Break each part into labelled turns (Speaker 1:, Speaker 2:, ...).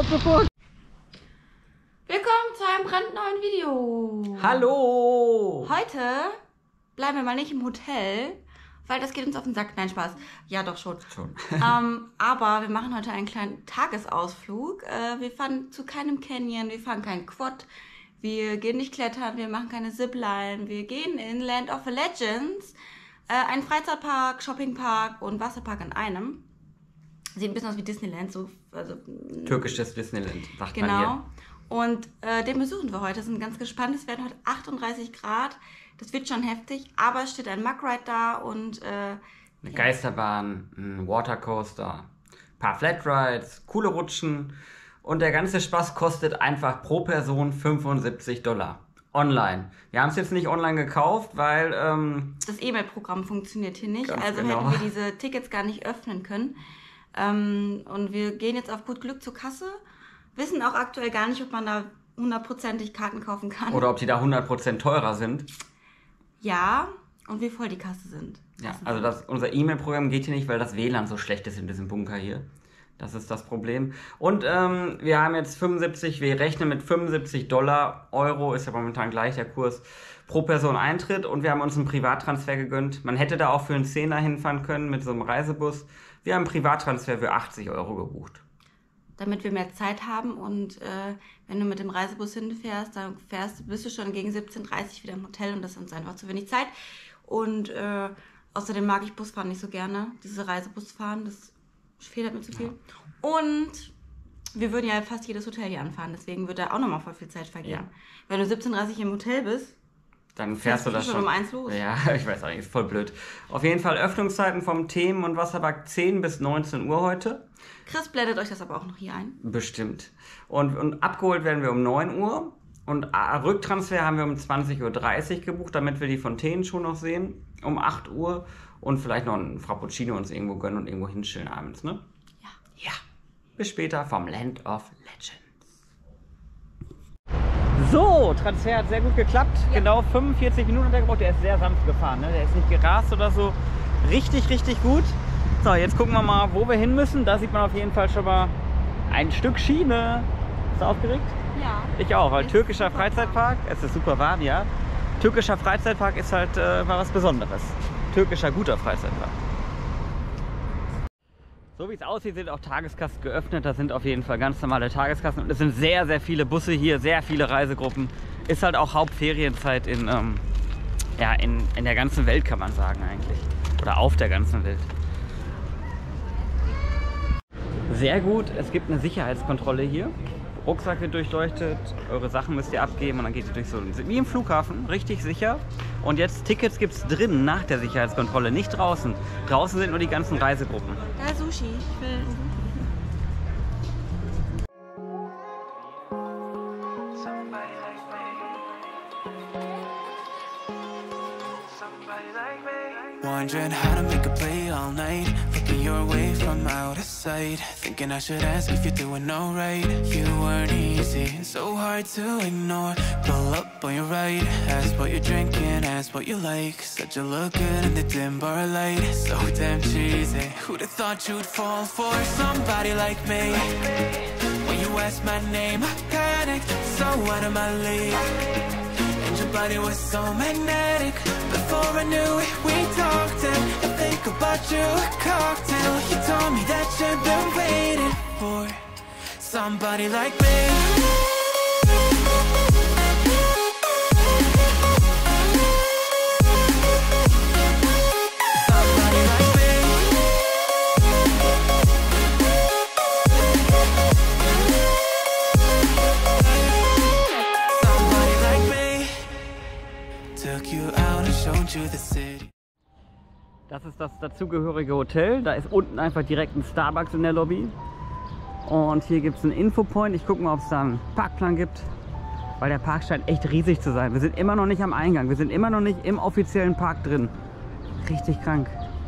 Speaker 1: sofort.
Speaker 2: Willkommen zu einem brandneuen Video.
Speaker 1: Hallo.
Speaker 2: Heute bleiben wir mal nicht im Hotel, weil das geht uns auf den Sack. Nein, Spaß. Ja, doch schon. Aber wir machen heute einen kleinen Tagesausflug. Wir fahren zu keinem Canyon, wir fahren keinen Quad, wir gehen nicht klettern, wir machen keine Zipline. Wir gehen in Land of Legends, einen Freizeitpark, Shoppingpark und Wasserpark in einem. Sieht ein bisschen aus wie Disneyland, so, also
Speaker 1: türkisches Disneyland, sagt man
Speaker 2: genau.
Speaker 1: hier.
Speaker 2: Und den besuchen wir heute. Sind ganz gespannt. Es werden heute 38 Grad. Das wird schon heftig. Aber es steht ein Mug-Ride da und
Speaker 1: eine Geisterbahn, ein Watercoaster, ein paar Flatrides, coole Rutschen. Und der ganze Spaß kostet einfach pro Person $75. Online. Wir haben es jetzt nicht online gekauft, weil
Speaker 2: das E-Mail-Programm funktioniert hier nicht. Also
Speaker 1: genau.
Speaker 2: hätten wir diese Tickets gar nicht öffnen können. Und wir gehen jetzt auf gut Glück zur Kasse. Wissen auch aktuell gar nicht, ob man da 100%ig Karten kaufen kann.
Speaker 1: Oder ob die da 100% teurer sind.
Speaker 2: Ja, und wie voll die Kasse sind.
Speaker 1: Ja, also unser E-Mail-Programm geht hier nicht, weil das WLAN so schlecht ist in diesem Bunker hier. Das ist das Problem. Und wir haben jetzt wir rechnen mit $75, Euro ist ja momentan gleich der Kurs, pro Person Eintritt. Und wir haben uns einen Privattransfer gegönnt. Man hätte da auch für einen 10er hinfahren können mit so einem Reisebus. Wir haben einen Privattransfer für 80 Euro gebucht.
Speaker 2: Damit wir mehr Zeit haben und wenn du mit dem Reisebus hinfährst, dann bist du schon gegen 17:30 Uhr wieder im Hotel und das ist uns einfach zu wenig Zeit. Und außerdem mag ich Busfahren nicht so gerne, diese Reisebusfahren, das fehlt mir zu viel. Ja. Und wir würden ja fast jedes Hotel hier anfahren, deswegen wird da auch nochmal voll viel Zeit vergehen. Ja. Wenn du 17:30 Uhr im Hotel bist,
Speaker 1: dann fährst du das schon
Speaker 2: um 1 los.
Speaker 1: Ja, ich weiß auch nicht, ist voll blöd. Auf jeden Fall Öffnungszeiten vom Themen- und Wasserpark 10 bis 19 Uhr heute.
Speaker 2: Chris blendet euch das aber auch noch hier ein.
Speaker 1: Bestimmt. Und abgeholt werden wir um 9 Uhr. Und Rücktransfer haben wir um 20:30 Uhr gebucht, damit wir die Fontänen schon noch sehen. Um 8 Uhr. Und vielleicht noch ein Frappuccino uns irgendwo gönnen und irgendwo hinchillen abends, ne?
Speaker 2: Ja.
Speaker 1: Ja. Bis später vom Land of Legends. So, Transfer hat sehr gut geklappt. Ja. Genau 45 Minuten hat er gebraucht. Der ist sehr sanft gefahren, ne? Der ist nicht gerast oder so. Richtig, richtig gut. So, jetzt gucken wir mal, wo wir hin müssen. Da sieht man auf jeden Fall schon mal ein Stück Schiene. Bist du aufgeregt?
Speaker 2: Ja.
Speaker 1: Ich auch, weil türkischer Freizeitpark, es ist super warm, ja. Türkischer Freizeitpark ist halt mal was Besonderes. Türkischer guter Freizeitpark. So wie es aussieht, sind auch Tageskassen geöffnet. Das sind auf jeden Fall ganz normale Tageskassen. Und es sind sehr, sehr viele Busse hier, sehr viele Reisegruppen. Ist halt auch Hauptferienzeit in der ganzen Welt, kann man sagen eigentlich. Oder auf der ganzen Welt. Sehr gut, es gibt eine Sicherheitskontrolle hier. Rucksack wird durchleuchtet, eure Sachen müsst ihr abgeben und dann geht ihr durch so wie im Flughafen, richtig sicher. Und jetzt Tickets gibt es drin nach der Sicherheitskontrolle, nicht draußen. Draußen sind nur die ganzen Reisegruppen.
Speaker 2: Da Sushi, ich will
Speaker 3: Wondering how to make a play all night. Looking your way from out of sight. Thinking I should ask if you're doing alright. You weren't easy, so hard to ignore. Pull up on your right. Ask what you're drinking, ask what you like. Said you look good in the dim bar light. So damn cheesy. Who'd have thought you'd fall for somebody like me? When you asked my name, I panicked. So out of my league. Your body was so magnetic. Before I knew it, we talked and I think about you a cocktail. You told me that you've been waiting for somebody like me.
Speaker 1: Das ist das dazugehörige Hotel. Da ist unten einfach direkt ein Starbucks in der Lobby. Und hier gibt es einen Infopoint. Ich gucke mal, ob es da einen Parkplan gibt. Weil der Park scheint echt riesig zu sein. Wir sind immer noch nicht am Eingang. Wir sind immer noch nicht im offiziellen Park drin. Richtig krank.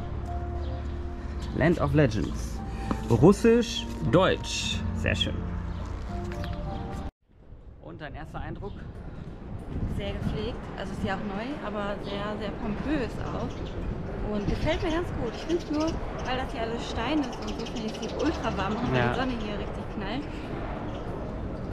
Speaker 1: Land of Legends. Russisch, Deutsch. Sehr schön. Und dein erster Eindruck?
Speaker 2: Sehr gepflegt, also ist ja auch neu, aber sehr, sehr pompös auch. Und gefällt mir ganz gut. Ich finde es nur, weil das hier alles Stein ist und so, finde ich es ultra warm und die Sonne hier richtig knallt.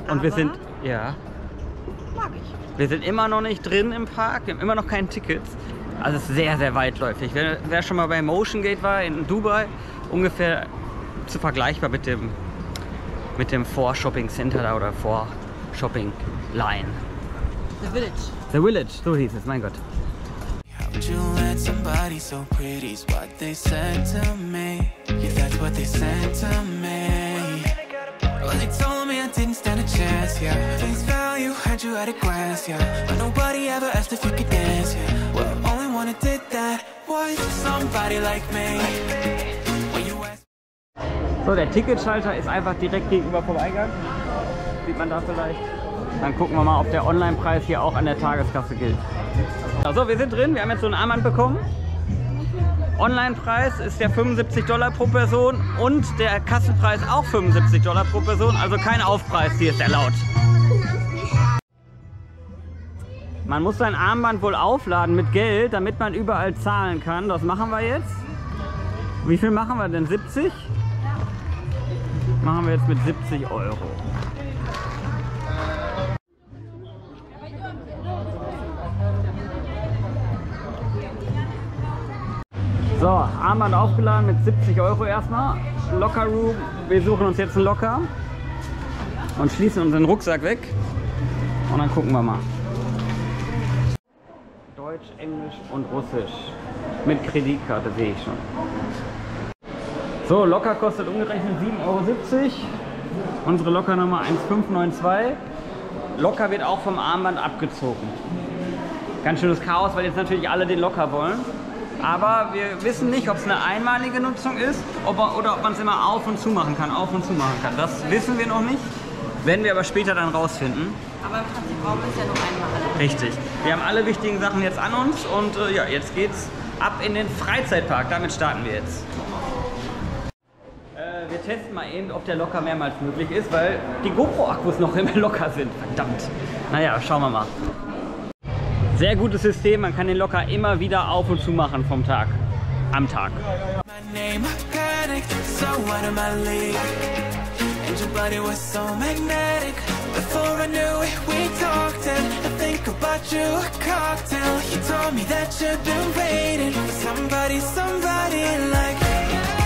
Speaker 1: Und wir sind, ja,
Speaker 2: mag ich.
Speaker 1: wir sind immer noch nicht drin im Park, wir haben immer noch keine Tickets. Also es ist sehr, sehr weitläufig. Wer schon mal bei Motion Gate war in Dubai, ungefähr zu vergleichbar mit dem Vor-Shopping Center da oder Vor-Shopping Line.
Speaker 2: The Village.
Speaker 1: The Village, so hieß es, mein Gott.
Speaker 3: How'd you let somebody so pretty's what they said to me? Yeah, that's what they said to me. Well, they told me I didn't stand a chance, yeah. Face value, had you at a glance, yeah. But nobody ever asked if you could dance, yeah. Well, only one who did that was somebody like me. When you asked
Speaker 1: So, der Ticketschalter ist einfach direkt gegenüber vom Eingang. Sieht man da vielleicht. Dann gucken wir mal, ob der Online-Preis hier auch an der Tageskasse gilt. Also, wir sind drin, wir haben jetzt so einen Armband bekommen. Online-Preis ist der $75 pro Person und der Kassenpreis auch $75 pro Person, also kein Aufpreis, hier ist erlaubt. Man muss sein Armband wohl aufladen mit Geld, damit man überall zahlen kann. Das machen wir jetzt. Wie viel machen wir denn? 70? Machen wir jetzt mit 70 €. So, Armband aufgeladen mit 70 € erstmal. Locker Room. Wir suchen uns jetzt einen Locker und schließen unseren Rucksack weg. Und dann gucken wir mal. Deutsch, Englisch und Russisch. Mit Kreditkarte sehe ich schon. So, Locker kostet umgerechnet 7,70 €. Unsere Lockernummer 1592. Locker wird auch vom Armband abgezogen. Ganz schönes Chaos, weil jetzt natürlich alle den Locker wollen. Aber wir wissen nicht, ob es eine einmalige Nutzung ist oder ob man es immer auf und zu machen kann. Das wissen wir noch nicht. Werden wir aber später dann rausfinden.
Speaker 2: Aber im Prinzip brauchen wir es ja nur einmal.
Speaker 1: Richtig. Wir haben alle wichtigen Sachen jetzt an uns und ja, jetzt geht's ab in den Freizeitpark. Damit starten wir jetzt. Wir testen mal eben, ob der Locker mehrmals möglich ist, weil die GoPro-Akkus noch im Locker sind. Verdammt. Naja, schauen wir mal. Sehr gutes System, man kann den Locker immer wieder auf und zu machen vom Tag. Am Tag.
Speaker 3: my name, panicked, so out of my league. And your body was so magnetic. Before I knew it, we talked and I think about you, a cocktail. You told me that you've been waiting for somebody like me.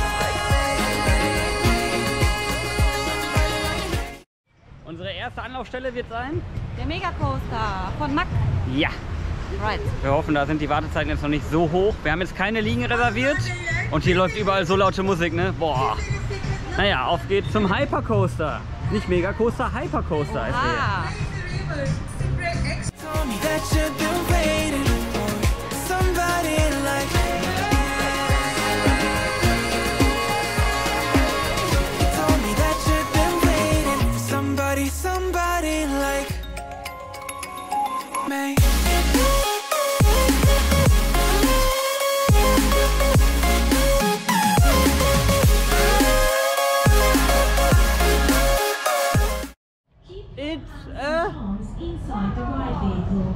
Speaker 1: Unsere erste Anlaufstelle wird sein?
Speaker 2: Der Megacoaster von Mack.
Speaker 1: Ja.
Speaker 2: Right.
Speaker 1: Wir hoffen, da sind die Wartezeiten jetzt noch nicht so hoch. Wir haben jetzt keine Liegen reserviert und hier läuft überall so laute Musik, ne? Boah. Naja, auf geht's zum Hypercoaster. Nicht Megacoaster, Hypercoaster ist der.
Speaker 3: Told me that you've been waiting for somebody like me. You told me that you've been waiting for somebody like me.
Speaker 1: It's a...
Speaker 4: inside the ride vehicle.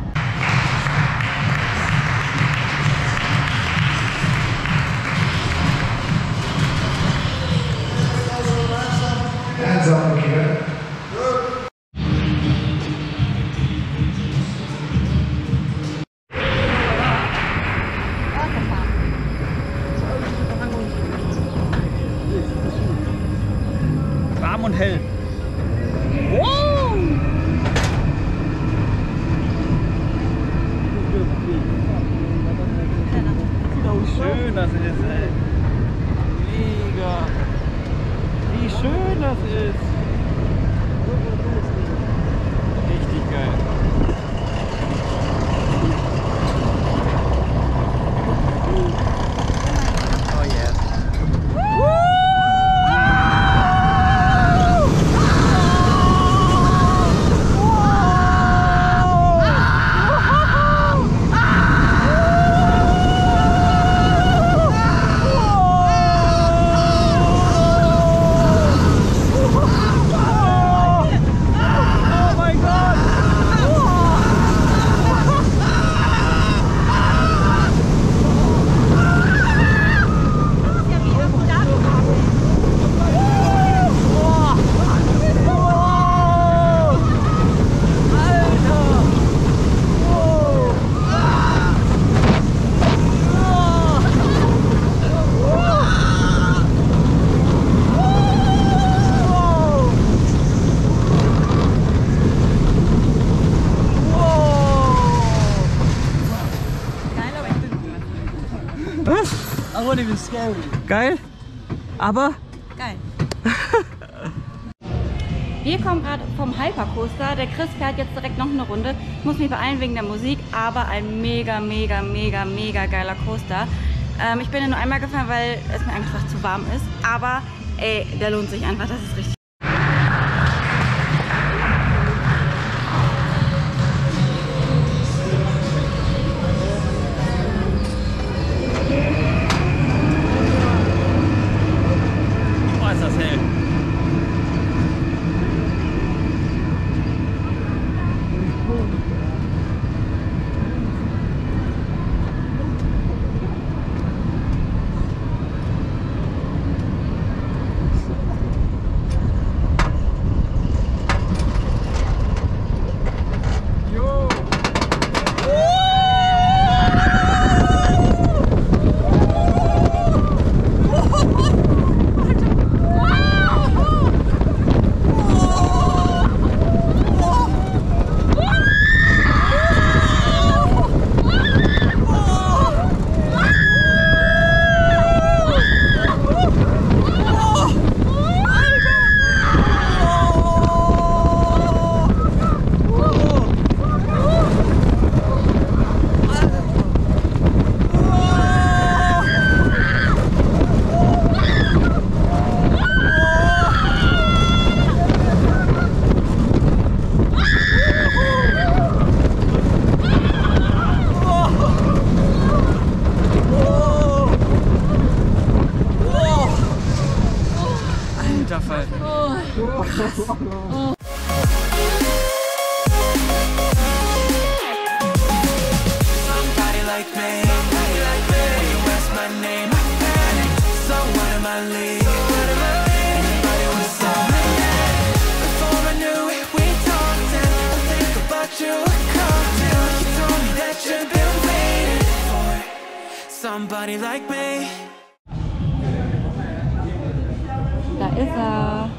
Speaker 5: Hands up here.
Speaker 1: Warm und hell. Wow! Wie schön das ist, ey. Mega. Wie schön das ist. Richtig geil. Oh yeah.
Speaker 5: not even scary.
Speaker 1: Geil? Aber?
Speaker 2: Geil. Wir kommen gerade vom Hypercoaster. Der Chris fährt jetzt direkt noch eine Runde. Ich muss mich beeilen wegen der Musik, aber ein mega geiler Coaster. Ich bin ja nur einmal gefahren, weil es mir einfach zu warm ist. Aber ey, der lohnt sich einfach. Das ist richtig.
Speaker 1: Oh, ist das hell.
Speaker 3: Somebody like me, when you ask my name, I panic. So what am I leaving? Anybody wanna saw me? Before I knew it, we talked and I think about you a cocktail. You told me that you've been waiting for somebody like me.
Speaker 2: Da ist er.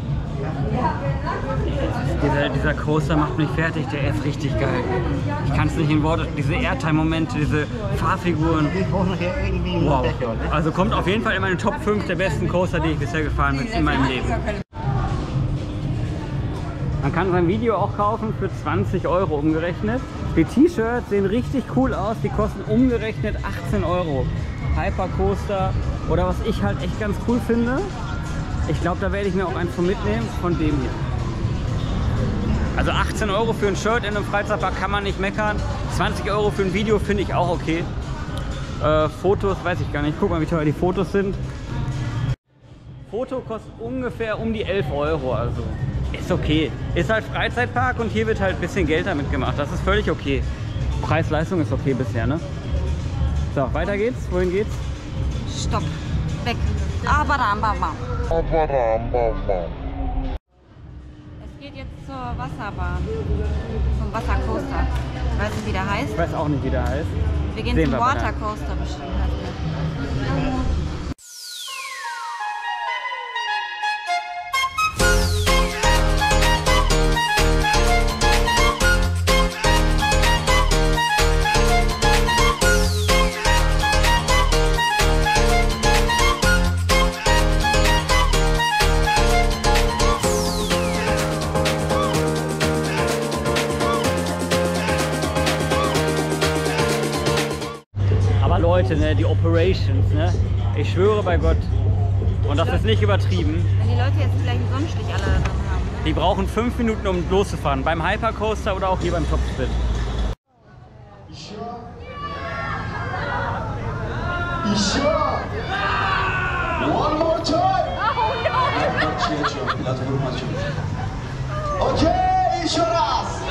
Speaker 1: Dieser Coaster macht mich fertig, der ist richtig geil. Ich kann es nicht in Worte, diese Airtime-Momente, diese Fahrfiguren. Wow. Also kommt auf jeden Fall in meine Top 5 der besten Coaster, die ich bisher gefahren bin in meinem Leben. Man kann sein Video auch kaufen für 20 € umgerechnet. Die T-Shirts sehen richtig cool aus, die kosten umgerechnet 18 €. Hypercoaster oder was ich halt echt ganz cool finde. Ich glaube, da werde ich mir auch eins von mitnehmen, von dem hier. Also 18 € für ein Shirt in einem Freizeitpark kann man nicht meckern. 20 € für ein Video finde ich auch okay. Fotos weiß ich gar nicht. Guck mal, wie teuer die Fotos sind. Foto kostet ungefähr um die 11 €. Also ist okay. Ist halt Freizeitpark und hier wird halt ein bisschen Geld damit gemacht. Das ist völlig okay. Preis-Leistung ist okay bisher, ne? So, weiter geht's. Wohin geht's?
Speaker 2: Stopp. Weg. Abarambam. Es geht jetzt zur Wasserbahn. Zum Wassercoaster. Weißt du, wie der heißt?
Speaker 1: Ich weiß auch nicht, wie der heißt.
Speaker 2: Wir gehen
Speaker 1: Sehen
Speaker 2: zum
Speaker 1: wir aber dann.
Speaker 2: Watercoaster bestimmt.
Speaker 1: Leute, ne, die Operations, ne? Ich schwöre bei Gott, und das ist nicht übertrieben,
Speaker 2: Wenn die Leute jetzt gleich einen Sonnenstich alle dran haben. Ne?
Speaker 1: die brauchen 5 Minuten, um loszufahren. Beim Hypercoaster oder auch hier beim Topspin.
Speaker 6: One more time. Okay, еще раз.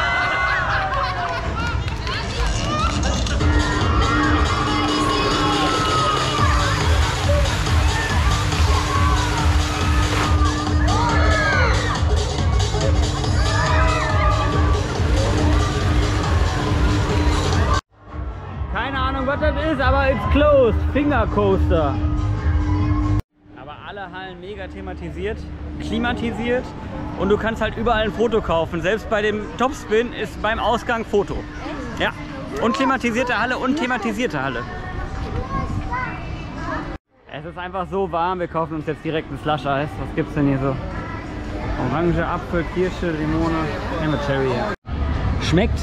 Speaker 1: Keine Ahnung, was das ist, aber it's closed. Finger Coaster. Aber alle Hallen mega thematisiert, klimatisiert und du kannst halt überall ein Foto kaufen. Selbst bei dem Topspin ist beim Ausgang Foto. Ja. Und klimatisierte Halle und thematisierte Halle. Es ist einfach so warm, wir kaufen uns jetzt direkt ein Slush-Eis. Was gibt's denn hier so? Orange, Apfel, Kirsche, Limone. Nehmen wir Cherry hier. Schmeckt?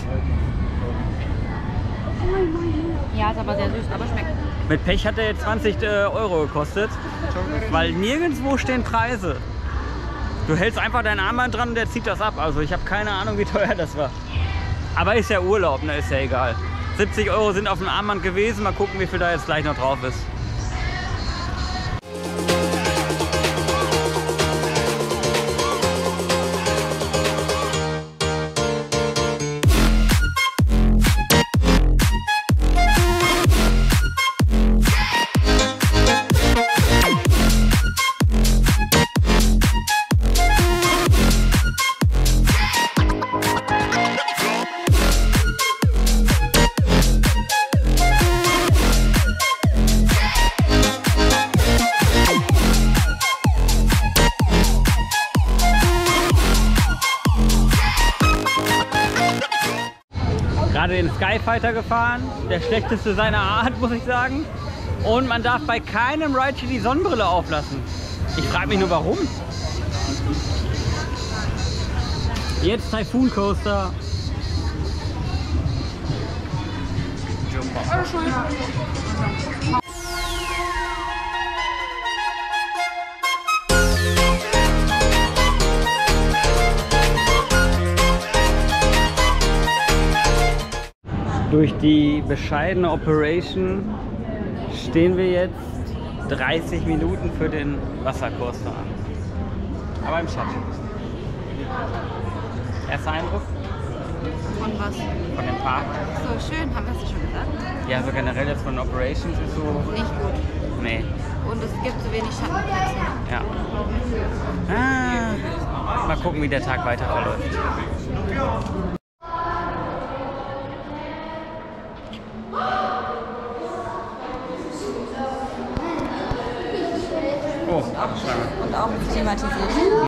Speaker 2: Ja, ist aber sehr süß, aber schmeckt.
Speaker 1: Mit Pech hat er jetzt 20 Euro gekostet, weil nirgendwo stehen Preise. Du hältst einfach dein Armband dran und der zieht das ab. Also ich habe keine Ahnung, wie teuer das war. Aber ist ja Urlaub, ne? Ist ja egal. 70 Euro sind auf dem Armband gewesen. Mal gucken, wie viel da jetzt gleich noch drauf ist. Gerade den Skyfighter gefahren, der schlechteste seiner Art, muss ich sagen. Und man darf bei keinem Ride hier die Sonnenbrille auflassen. Ich frage mich nur, warum. Jetzt Typhoon Coaster. Durch die bescheidene Operation stehen wir jetzt 30 Minuten für den Wassercoaster an. Aber im Schatten. Erster Eindruck
Speaker 2: Von was?
Speaker 1: von dem Park?
Speaker 2: So schön, haben wir es schon gesagt?
Speaker 1: Ja, so generell jetzt von Operations ist so...
Speaker 2: Nicht gut.
Speaker 1: Nee.
Speaker 2: Und es gibt zu wenig Schattenplätze.
Speaker 1: Ja. Mal gucken, wie der Tag weiter verläuft. Oh, Schlange.
Speaker 2: Und auch thematisiert.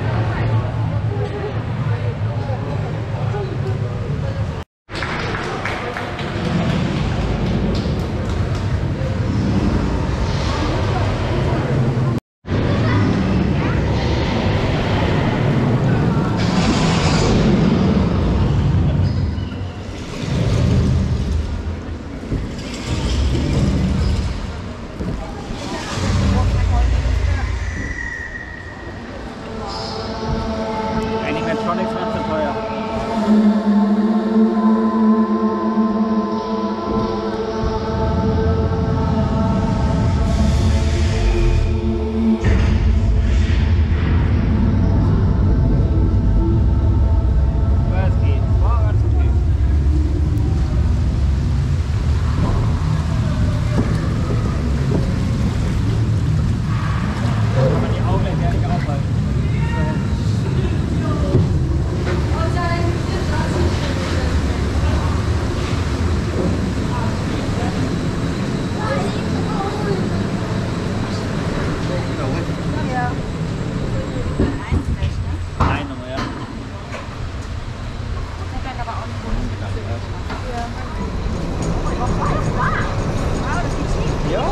Speaker 1: Animatronics macht zu teuer. Was geht? Vorwärts und geht. Kann man die Augen ja nicht aufhalten. Nein, nochmal, ja. Ja.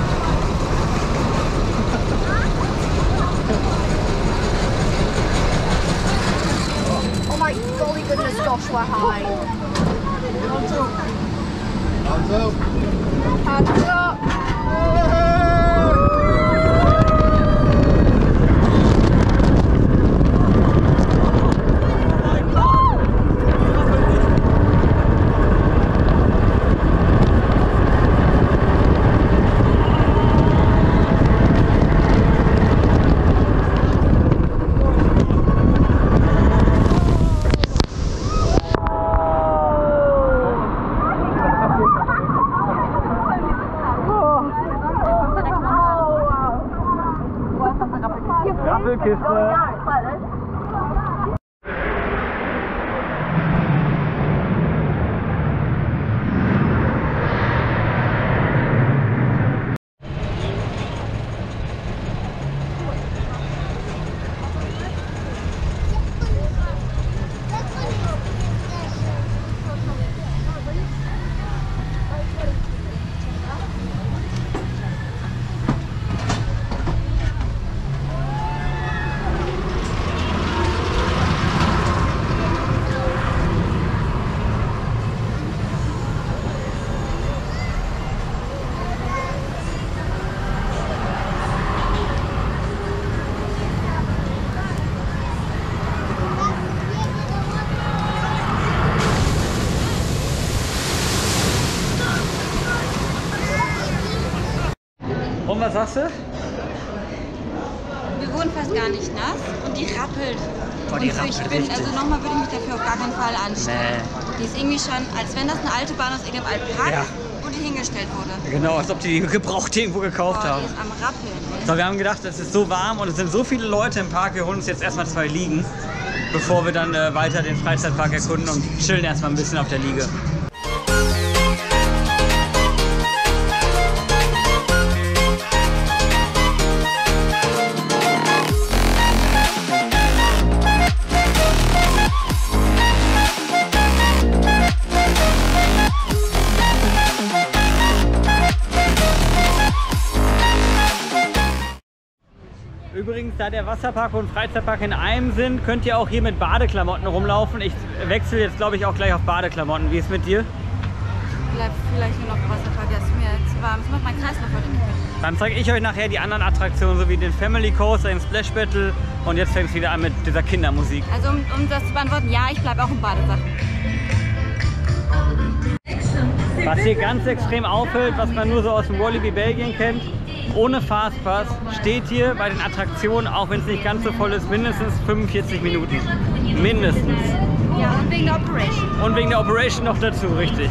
Speaker 5: Oh my golly goodness, Joshua, hi.
Speaker 6: Hands up.
Speaker 5: Hands up.
Speaker 1: sagst du?
Speaker 2: Wir wurden fast gar nicht nass und die rappelt.
Speaker 1: Oh, die
Speaker 2: und
Speaker 1: rappelt richtig.
Speaker 2: Also nochmal würde ich mich dafür auf gar keinen Fall anstellen.
Speaker 1: Nee.
Speaker 2: Die ist irgendwie schon, als wenn das eine alte Bahn aus irgendeinem alten Park
Speaker 1: Ja.
Speaker 2: ist, wo die hingestellt wurde.
Speaker 1: Genau, als ob die gebraucht irgendwo gekauft
Speaker 2: Die
Speaker 1: haben.
Speaker 2: ist am Rappeln.
Speaker 1: So, wir haben gedacht, es ist so warm und es sind so viele Leute im Park, wir holen uns jetzt erstmal 2 Liegen, bevor wir dann weiter den Freizeitpark erkunden und chillen erstmal ein bisschen auf der Liege. Übrigens, da der Wasserpark und Freizeitpark in einem sind, könnt ihr auch hier mit Badeklamotten rumlaufen. Ich wechsle jetzt, glaube ich, auch gleich auf Badeklamotten. Wie ist es mit dir?
Speaker 2: Bleibt vielleicht nur noch Wasserpark, das ist mir zu warm. Das macht mein Kreislauf heute nicht mit.
Speaker 1: Dann zeige ich euch nachher die anderen Attraktionen, so wie den Family Coaster, den Splash Battle. Und jetzt fängt es wieder an mit dieser Kindermusik.
Speaker 2: Also um das zu beantworten, ja, ich bleibe auch in Badesachen.
Speaker 1: Was hier ganz extrem auffällt, was man nur so aus dem Walibi Belgien kennt, ohne Fastpass steht hier bei den Attraktionen, auch wenn es nicht ganz so voll ist, mindestens 45 Minuten. Mindestens.
Speaker 2: Ja, und wegen der Operation.
Speaker 1: Und wegen der Operation noch dazu, richtig.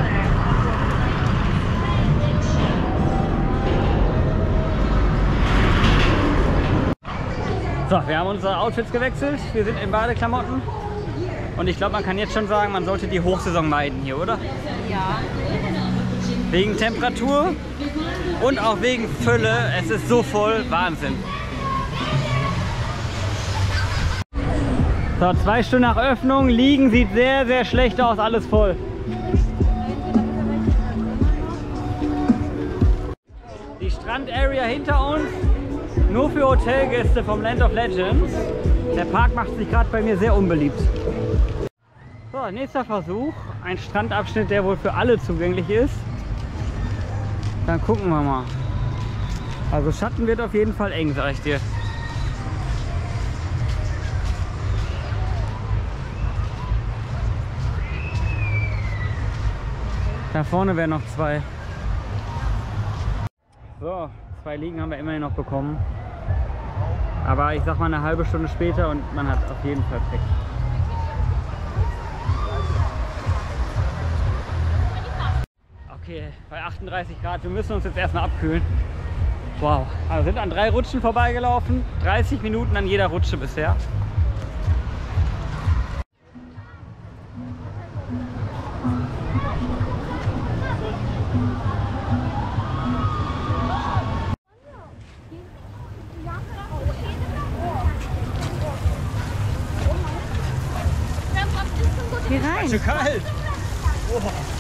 Speaker 1: So, wir haben unsere Outfits gewechselt. Wir sind in Badeklamotten. Und ich glaube, man kann jetzt schon sagen, man sollte die Hochsaison meiden hier, oder?
Speaker 2: Ja.
Speaker 1: Wegen Temperatur und auch wegen Fülle. Es ist so voll, Wahnsinn. So, 2 Stunden nach Öffnung. Liegen sieht sehr, sehr schlecht aus, alles voll. Die Strandarea hinter uns, nur für Hotelgäste vom Land of Legends. Der Park macht sich gerade bei mir sehr unbeliebt. So, nächster Versuch. Ein Strandabschnitt, der wohl für alle zugänglich ist. Dann gucken wir mal. Also Schatten wird auf jeden Fall eng, sag ich dir. Da vorne wären noch 2. So, 2 Liegen haben wir immerhin noch bekommen. Aber ich sag mal eine halbe Stunde später und man hat auf jeden Fall Pech. Okay, bei 38 Grad, wir müssen uns jetzt erstmal abkühlen. Wow, also sind an 3 Rutschen vorbeigelaufen, 30 Minuten an jeder Rutsche bisher.
Speaker 2: Geh rein.
Speaker 1: Zu kalt! Oh.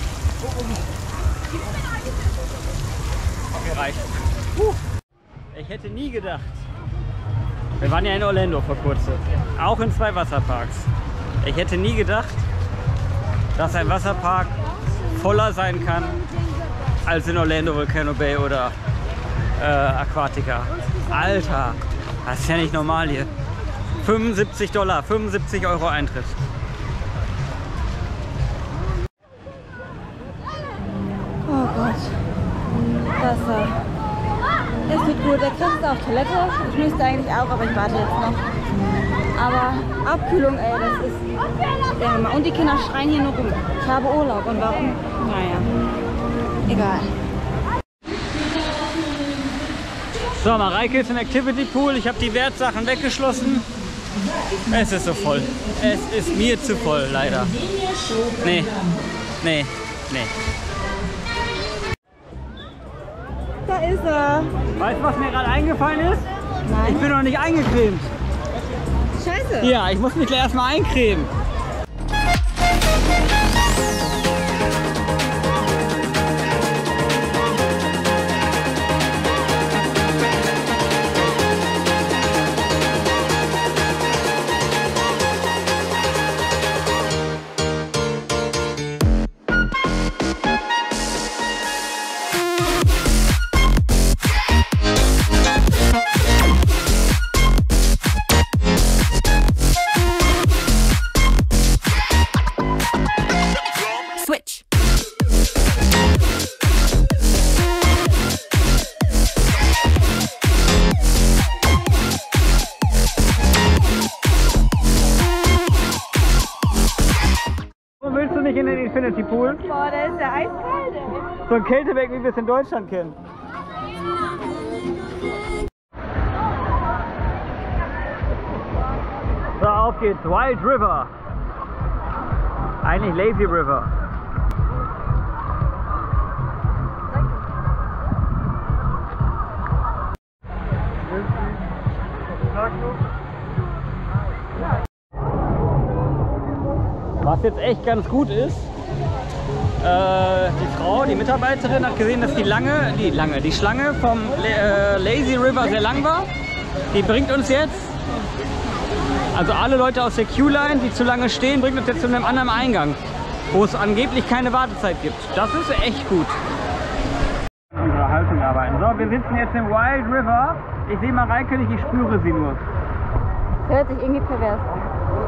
Speaker 1: Okay, reicht. Ich hätte nie gedacht. Wir waren ja in Orlando vor kurzem. Auch in 2 Wasserparks. Ich hätte nie gedacht, dass ein Wasserpark voller sein kann als in Orlando Volcano Bay oder Aquatica. Alter, das ist ja nicht normal hier. $75, 75 Euro Eintritt.
Speaker 2: Oh Gott. Wasser. Es wird gut. Der Chris ist auf Toilette. Ich müsste eigentlich auch, aber ich warte jetzt noch. Aber Abkühlung, ey, das ist der Hammer. Und die Kinder schreien hier nur rum. Ich habe Urlaub. Und warum? Naja. Egal.
Speaker 1: So, Mareike ist im Activity Pool. Ich habe die Wertsachen weggeschlossen. Es ist so voll. Es ist mir zu voll, leider. Nee, nee, nee.
Speaker 2: Da ist er.
Speaker 1: Weißt du, was mir gerade eingefallen ist?
Speaker 2: Nein.
Speaker 1: Ich bin noch nicht eingecremt.
Speaker 2: Scheiße.
Speaker 1: Ja, ich muss mich gleich erstmal eincremen. nicht in den Infinity Pool?
Speaker 2: Boah, der ist ja eiskalt, ey.
Speaker 1: So ein Kältebeck, wie wir es in Deutschland kennen. So, auf geht's. Wild River. Eigentlich Lazy River. Was jetzt echt ganz gut ist, die Frau, die Mitarbeiterin hat gesehen, dass die Schlange vom Lazy River sehr lang war. Die bringt uns jetzt, also alle Leute aus der Q-Line, die zu lange stehen, bringt uns jetzt zu einem anderen Eingang, wo es angeblich keine Wartezeit gibt. Das ist echt gut. Unsere Haltung arbeiten. So, wir sitzen jetzt im Wild River. Ich sehe Mareike nicht, ich spüre sie nur.
Speaker 2: Das hört sich irgendwie pervers an.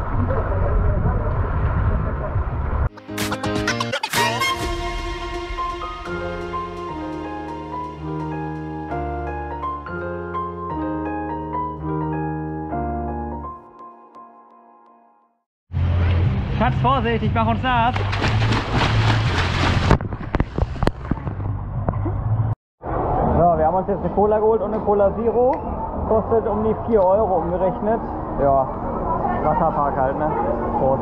Speaker 1: Schatz, Vorsicht, ich mach uns nass. So, wir haben uns jetzt eine Cola geholt und eine Cola Zero. Kostet um die 4 Euro umgerechnet. Ja, Wasserpark halt, ne? Prost.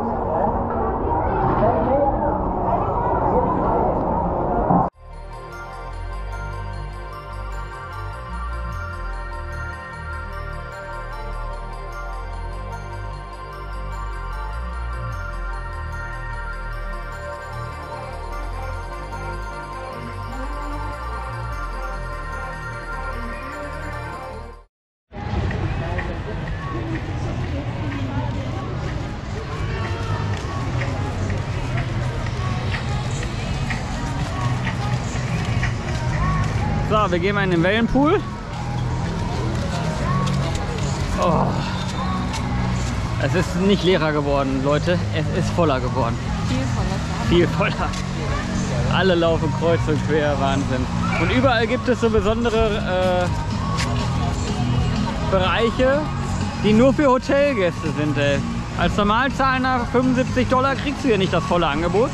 Speaker 1: So, wir gehen mal in den Wellenpool. Oh. Es ist nicht leerer geworden, Leute. Es ist voller geworden. Viel voller. Alle laufen kreuz und quer, Wahnsinn. Und überall gibt es so besondere Bereiche, die nur für Hotelgäste sind. Ey. Als Normalzahlender $75 kriegst du hier nicht das volle Angebot.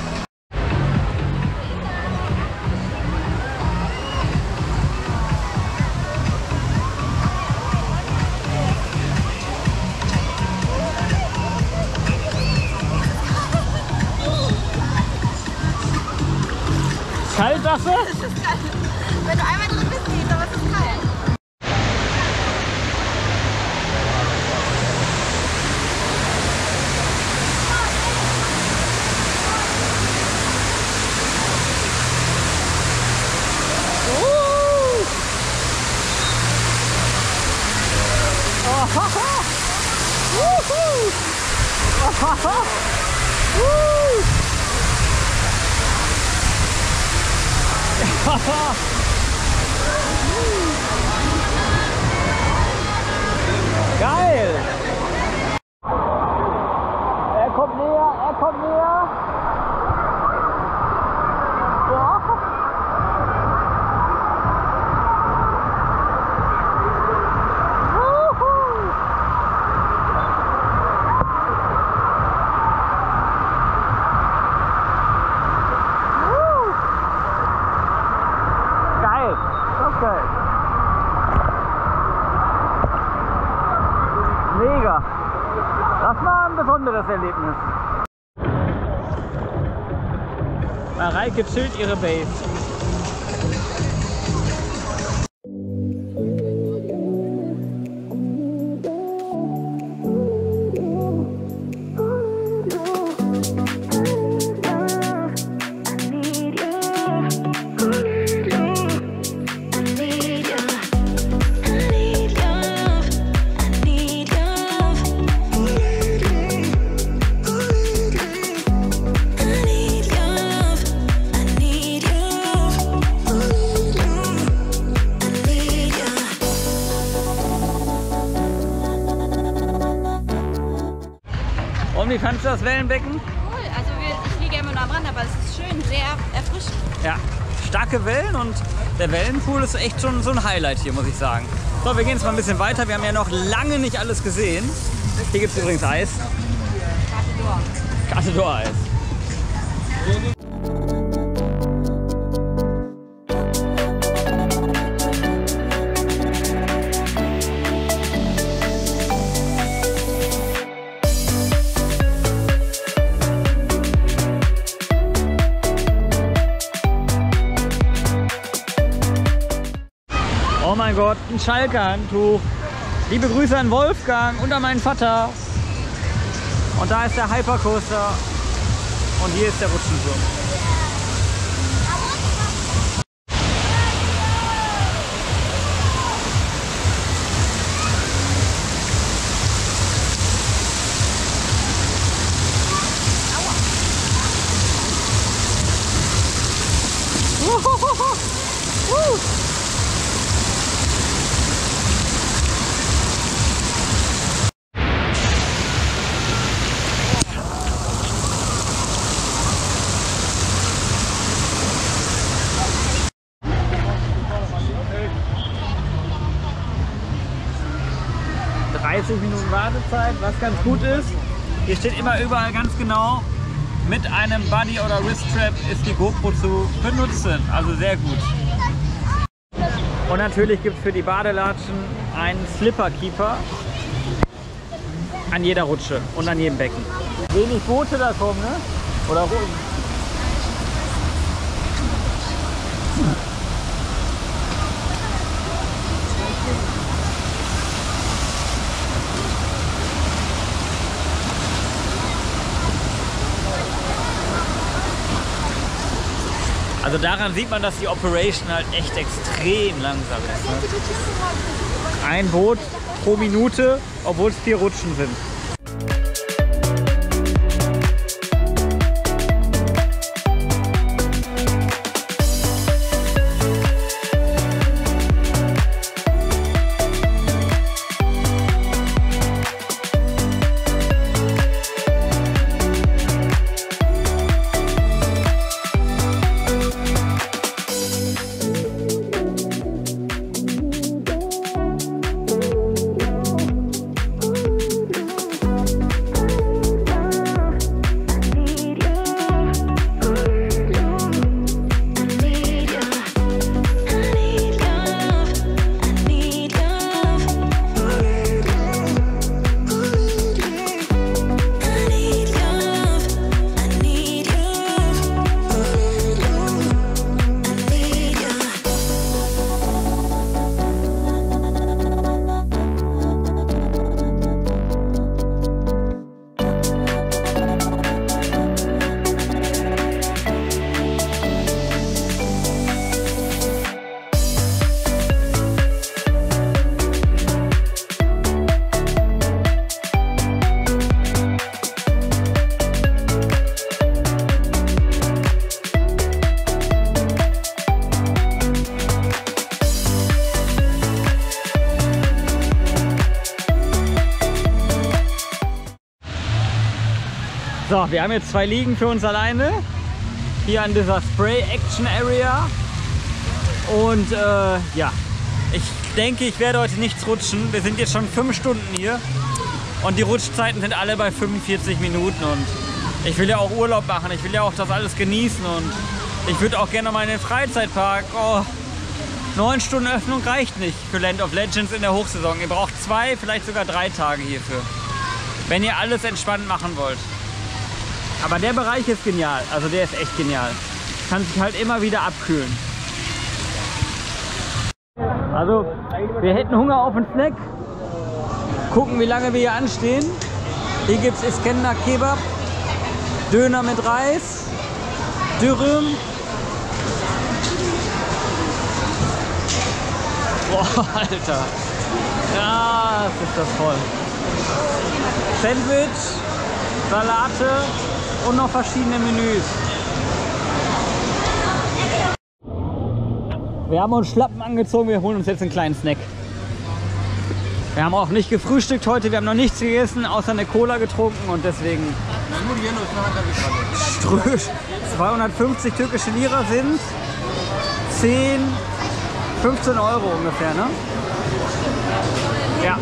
Speaker 1: Kalt, sagst du?
Speaker 2: Das ist kalt. Wenn du einmal drin bist, geht, aber es ist kalt.
Speaker 1: Geil! Er kommt näher, er kommt näher. Ja. Geil, das ist geil. Mega. Das war ein besonderes Erlebnis. Mareike chillt ihre Base. Wie fandest du das Wellenbecken?
Speaker 2: Cool, also ich liege immer nur am Rand, aber es ist schön, sehr erfrischend.
Speaker 1: Ja, starke Wellen und der Wellenpool ist echt schon so ein Highlight hier, muss ich sagen. So, wir gehen jetzt mal ein bisschen weiter. Wir haben ja noch lange nicht alles gesehen. Hier gibt es übrigens Eis.
Speaker 2: Catedor
Speaker 1: Eis.
Speaker 7: Oh mein Gott, ein Schalke-Handtuch. Liebe Grüße an Wolfgang und an meinen Vater. Und da ist der Hypercoaster. Und hier ist der Rutschenturm. Minuten Wartezeit, was ganz gut ist. Hier steht immer überall ganz genau, mit einem Buddy oder Wrist-Strap ist die GoPro zu benutzen. Also sehr gut. Und natürlich gibt es für die Badelatschen einen Slipper-Keeper an jeder Rutsche und an jedem Becken. Wenig Boote da kommen, ne? Oder also daran sieht man, dass die Operation halt echt extrem langsam ist. Ne? Ein Boot pro Minute, obwohl es 4 Rutschen sind. So, wir haben jetzt 2 Liegen für uns alleine. Hier an dieser Spray Action Area. Und ja, ich denke, ich werde heute nichts rutschen. Wir sind jetzt schon 5 Stunden hier. Und die Rutschzeiten sind alle bei 45 Minuten. Und ich will ja auch Urlaub machen. Ich will ja auch das alles genießen. Und ich würde auch gerne mal in den Freizeitpark. Oh, 9 Stunden Öffnung reicht nicht für Land of Legends in der Hochsaison. Ihr braucht 2, vielleicht sogar 3 Tage hierfür. Wenn ihr alles entspannt machen wollt. Aber der Bereich ist genial, also der ist echt genial. Kann sich halt immer wieder abkühlen. Also, wir hätten Hunger auf einen Snack. Gucken, wie lange wir hier anstehen. Hier gibt es Iskender Kebab, Döner mit Reis, Dürüm. Boah, Alter. Ja, das ist das voll. Sandwich, Salate und noch verschiedene Menüs. Wir haben uns Schlappen angezogen, wir holen uns jetzt einen kleinen Snack. Wir haben auch nicht gefrühstückt heute, wir haben noch nichts gegessen, außer eine Cola getrunken und deswegen... 250 türkische Lira sind 10, 15 Euro ungefähr, ne? Ja.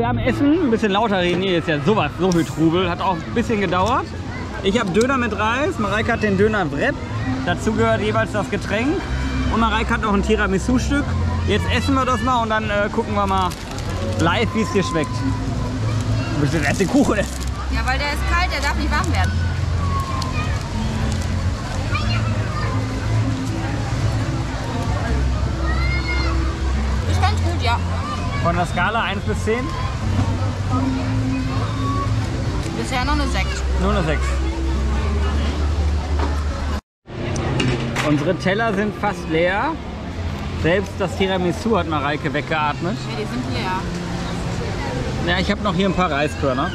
Speaker 7: am Essen. Ein bisschen lauter reden. Hier ist ja sowas, so viel Trubel. Hat auch ein bisschen gedauert. Ich habe Döner mit Reis. Mareike hat den Döner Wrap. Dazu gehört jeweils das Getränk. Und Mareike hat noch ein Tiramisu-Stück. Jetzt essen wir das mal und dann gucken wir mal live, wie es hier schmeckt. Du willst jetzt erst den Kuchen essen.
Speaker 2: Ja, weil der ist kalt, der darf nicht warm werden. Ist ganz gut, ja.
Speaker 7: Von der Skala 1 bis 10?
Speaker 2: Bisher noch eine 6.
Speaker 7: Nur eine 6. Unsere Teller sind fast leer. Selbst das Tiramisu hat Mareike weggeatmet.
Speaker 2: Ja, die sind leer.
Speaker 7: Ja, ich habe noch hier ein paar Reiskörner.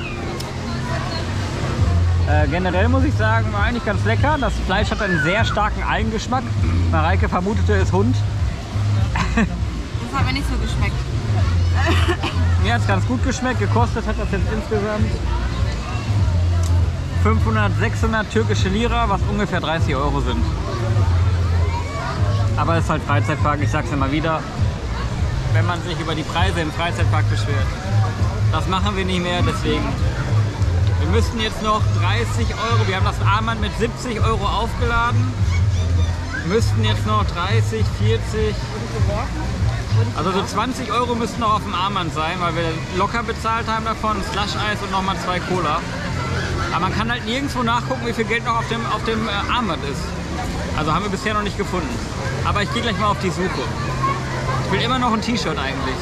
Speaker 7: Generell muss ich sagen, war eigentlich ganz lecker. Das Fleisch hat einen sehr starken Eigengeschmack. Mareike vermutete es Hund.
Speaker 2: Das hat mir nicht so geschmeckt.
Speaker 7: Mir hat es ganz gut geschmeckt. Gekostet hat das jetzt insgesamt 500, 600 türkische Lira, was ungefähr 30 Euro sind. Aber es ist halt Freizeitpark, ich sag's immer wieder. Wenn man sich über die Preise im Freizeitpark beschwert. Das machen wir nicht mehr, deswegen. Wir müssten jetzt noch 30 Euro, wir haben das Armband mit 70 Euro aufgeladen. Müssten jetzt noch 30, 40, also so 20 Euro müssten noch auf dem Armband sein, weil wir locker bezahlt haben davon, Slush-Eis und nochmal 2 Cola. Aber man kann halt nirgendwo nachgucken, wie viel Geld noch auf dem Armband ist. Also haben wir bisher noch nicht gefunden. Aber ich gehe gleich mal auf die Suche. Ich will immer noch ein T-Shirt eigentlich.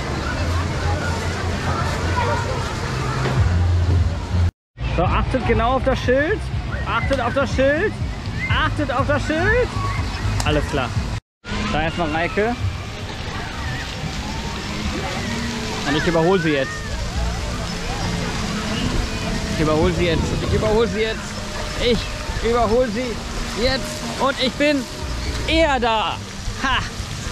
Speaker 7: So, achtet genau auf das Schild. Achtet auf das Schild. Achtet auf das Schild. Alles klar. Da erstmal Mareike. Und ich überhole sie jetzt. Ich überhole sie jetzt. Ich überhole sie jetzt. Ich überhole sie jetzt. Und ich bin eher da. Ha!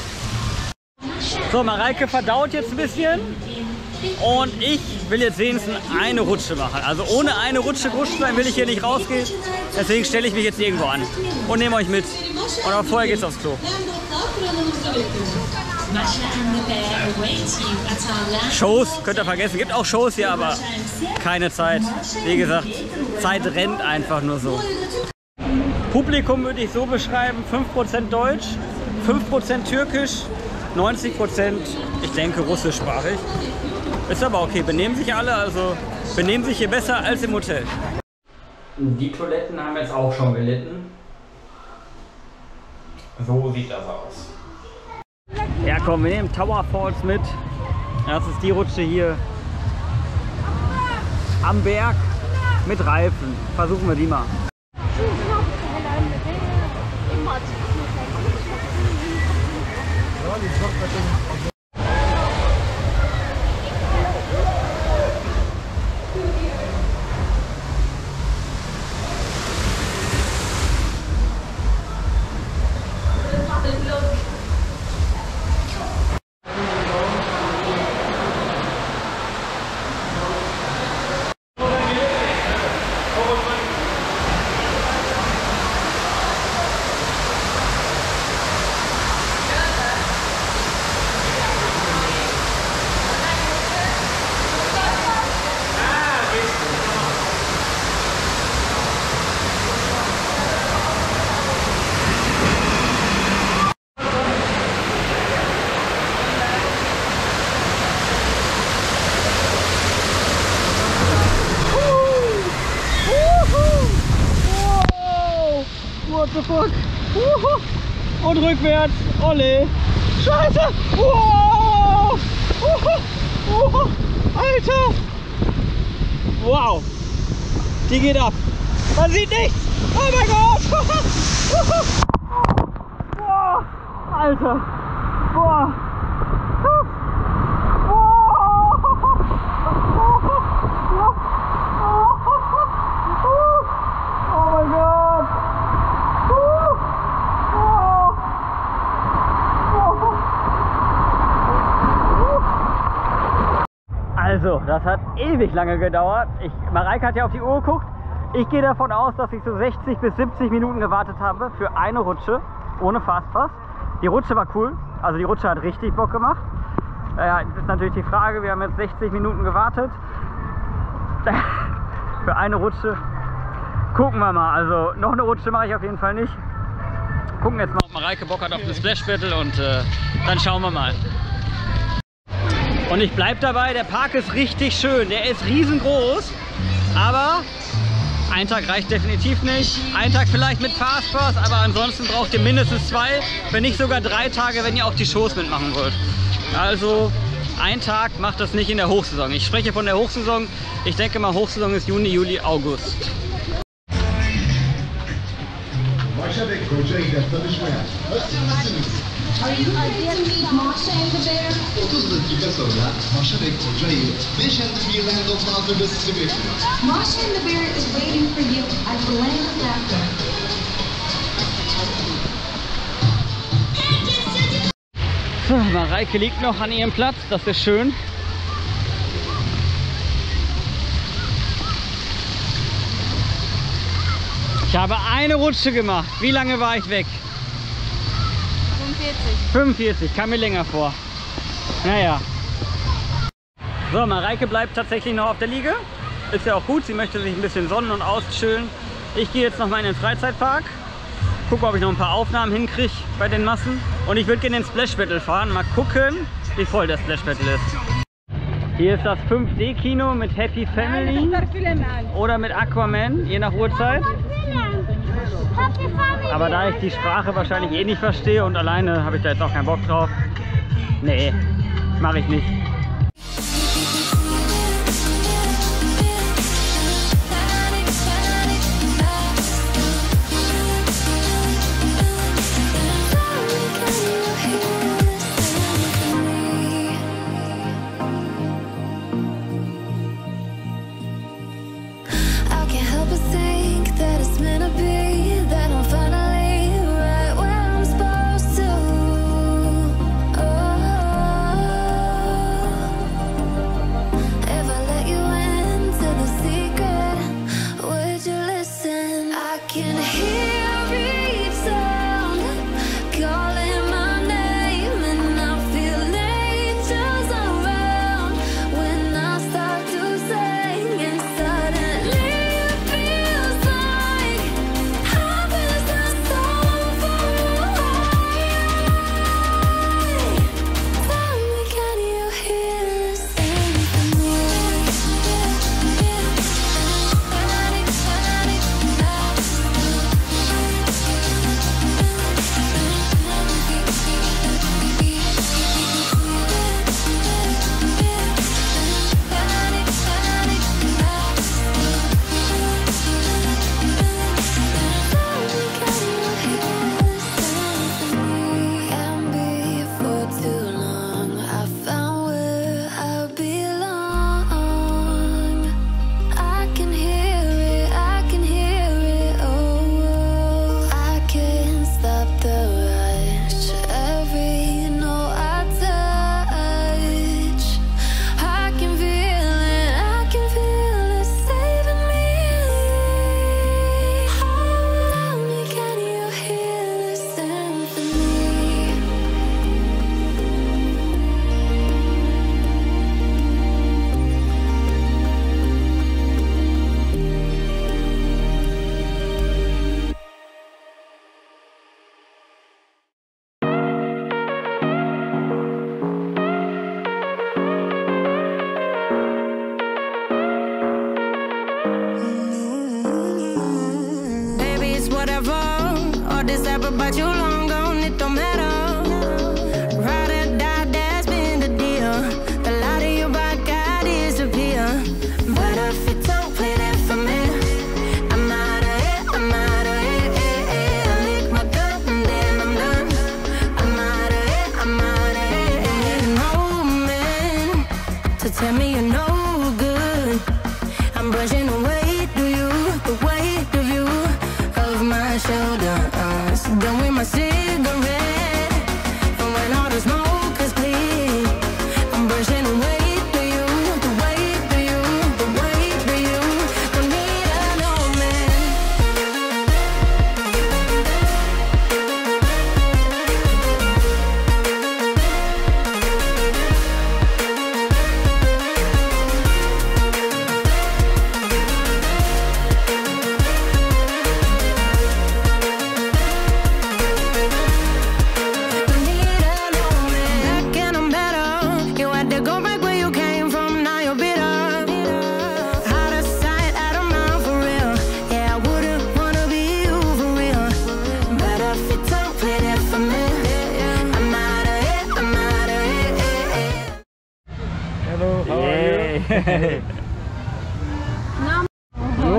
Speaker 7: So, Mareike verdaut jetzt ein bisschen. Und ich will jetzt wenigstens eine Rutsche machen. Also ohne eine Rutsche Großstein will ich hier nicht rausgehen. Deswegen stelle ich mich jetzt irgendwo an und nehme euch mit. Und auch vorher geht's aufs Klo. Shows könnt ihr vergessen. Gibt auch Shows hier, aber keine Zeit. Wie gesagt, Zeit rennt einfach nur so. Publikum würde ich so beschreiben: 5% Deutsch, 5% Türkisch, 90%, ich denke, russischsprachig. Ist aber okay, benehmen sich alle, also benehmen sich hier besser als im Hotel. Die Toiletten haben jetzt auch schon gelitten. So sieht das aus. Ja komm, wir nehmen Tower Falls mit. Das ist die Rutsche hier am Berg mit Reifen. Versuchen wir die mal. What the fuck? Und rückwärts. Olle. Scheiße. Wow. Alter. Wow. Die geht ab. Man sieht nichts. Oh mein Gott. Wow. Alter. Boah. Oh mein Gott. Also, das hat ewig lange gedauert. Mareike hat ja auf die Uhr geguckt. Ich gehe davon aus, dass ich so 60 bis 70 Minuten gewartet habe für eine Rutsche ohne Fastpass. Die Rutsche war cool, also die Rutsche hat richtig Bock gemacht. Ja, das ist natürlich die Frage. Wir haben jetzt 60 Minuten gewartet für eine Rutsche. Gucken wir mal. Also noch eine Rutsche mache ich auf jeden Fall nicht. Gucken jetzt mal, ob Mareike Bock hat auf eine Splash Battle und dann schauen wir mal. Und ich bleibe dabei, der Park ist richtig schön. Der ist riesengroß, aber ein Tag reicht definitiv nicht. Ein Tag vielleicht mit Fastpass, aber ansonsten braucht ihr mindestens 2, wenn nicht sogar 3 Tage, wenn ihr auch die Shows mitmachen wollt. Also ein Tag macht das nicht in der Hochsaison. Ich spreche von der Hochsaison. Ich denke mal, Hochsaison ist Juni, Juli, August.
Speaker 6: Maşadek Koca'yla tanışmaya hazır mısınız? 30 dakika sonra Maşadek Koca'yı 5 adım bir land of Nazır'da sizi bekliyor.
Speaker 4: Masha and the Bear is waiting for you at the land of laughter.
Speaker 7: So, Mareike liegt noch an ihrem Platz, das ist schön. Ich habe eine Rutsche gemacht. Wie lange war ich weg? 45, kam mir länger vor. Naja. So, Mareike bleibt tatsächlich noch auf der Liege. Ist ja auch gut, sie möchte sich ein bisschen sonnen und auschillen. Ich gehe jetzt noch mal in den Freizeitpark. Gucke, ob ich noch ein paar Aufnahmen hinkriege bei den Massen. Und ich würde gerne in den Splash Battle fahren. Mal gucken, wie voll der Splash Battle ist. Hier ist das 5D-Kino mit Happy Family oder mit Aquaman, je nach Uhrzeit. Aber da ich die Sprache wahrscheinlich eh nicht verstehe und alleine habe ich da jetzt auch keinen Bock drauf. Nee, mache ich nicht.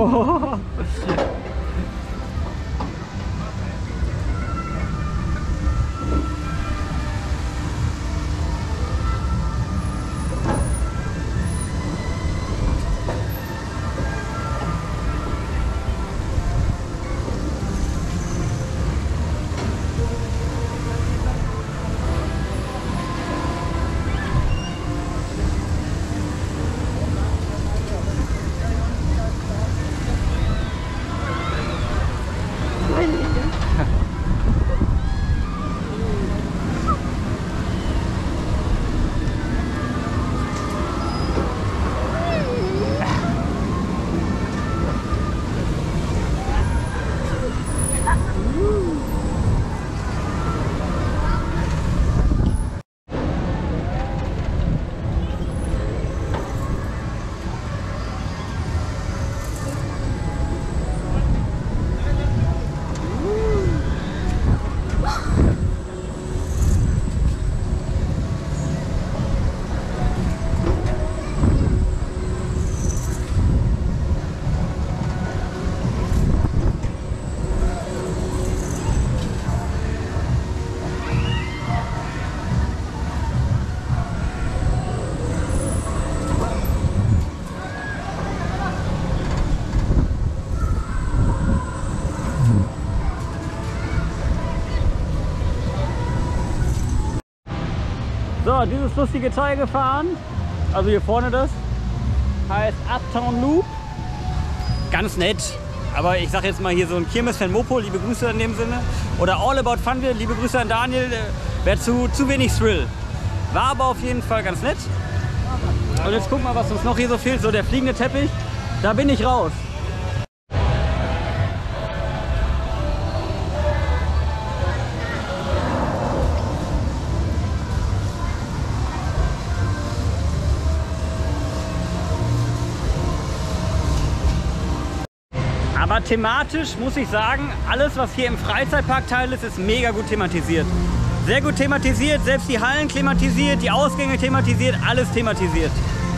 Speaker 7: So, dieses lustige Teil gefahren, also hier vorne das, heißt Uptown Loop. Ganz nett, aber ich sag jetzt mal hier so ein Kirmes-Fan Mopo, liebe Grüße in dem Sinne. Oder All About Funville, liebe Grüße an Daniel, wäre zu wenig Thrill. War aber auf jeden Fall ganz nett. Und jetzt gucken wir, was uns noch hier so fehlt, so der fliegende Teppich, da bin ich raus. Aber thematisch muss ich sagen, alles was hier im Freizeitparkteil ist, ist mega gut thematisiert. Sehr gut thematisiert, selbst die Hallen thematisiert, die Ausgänge thematisiert, alles thematisiert.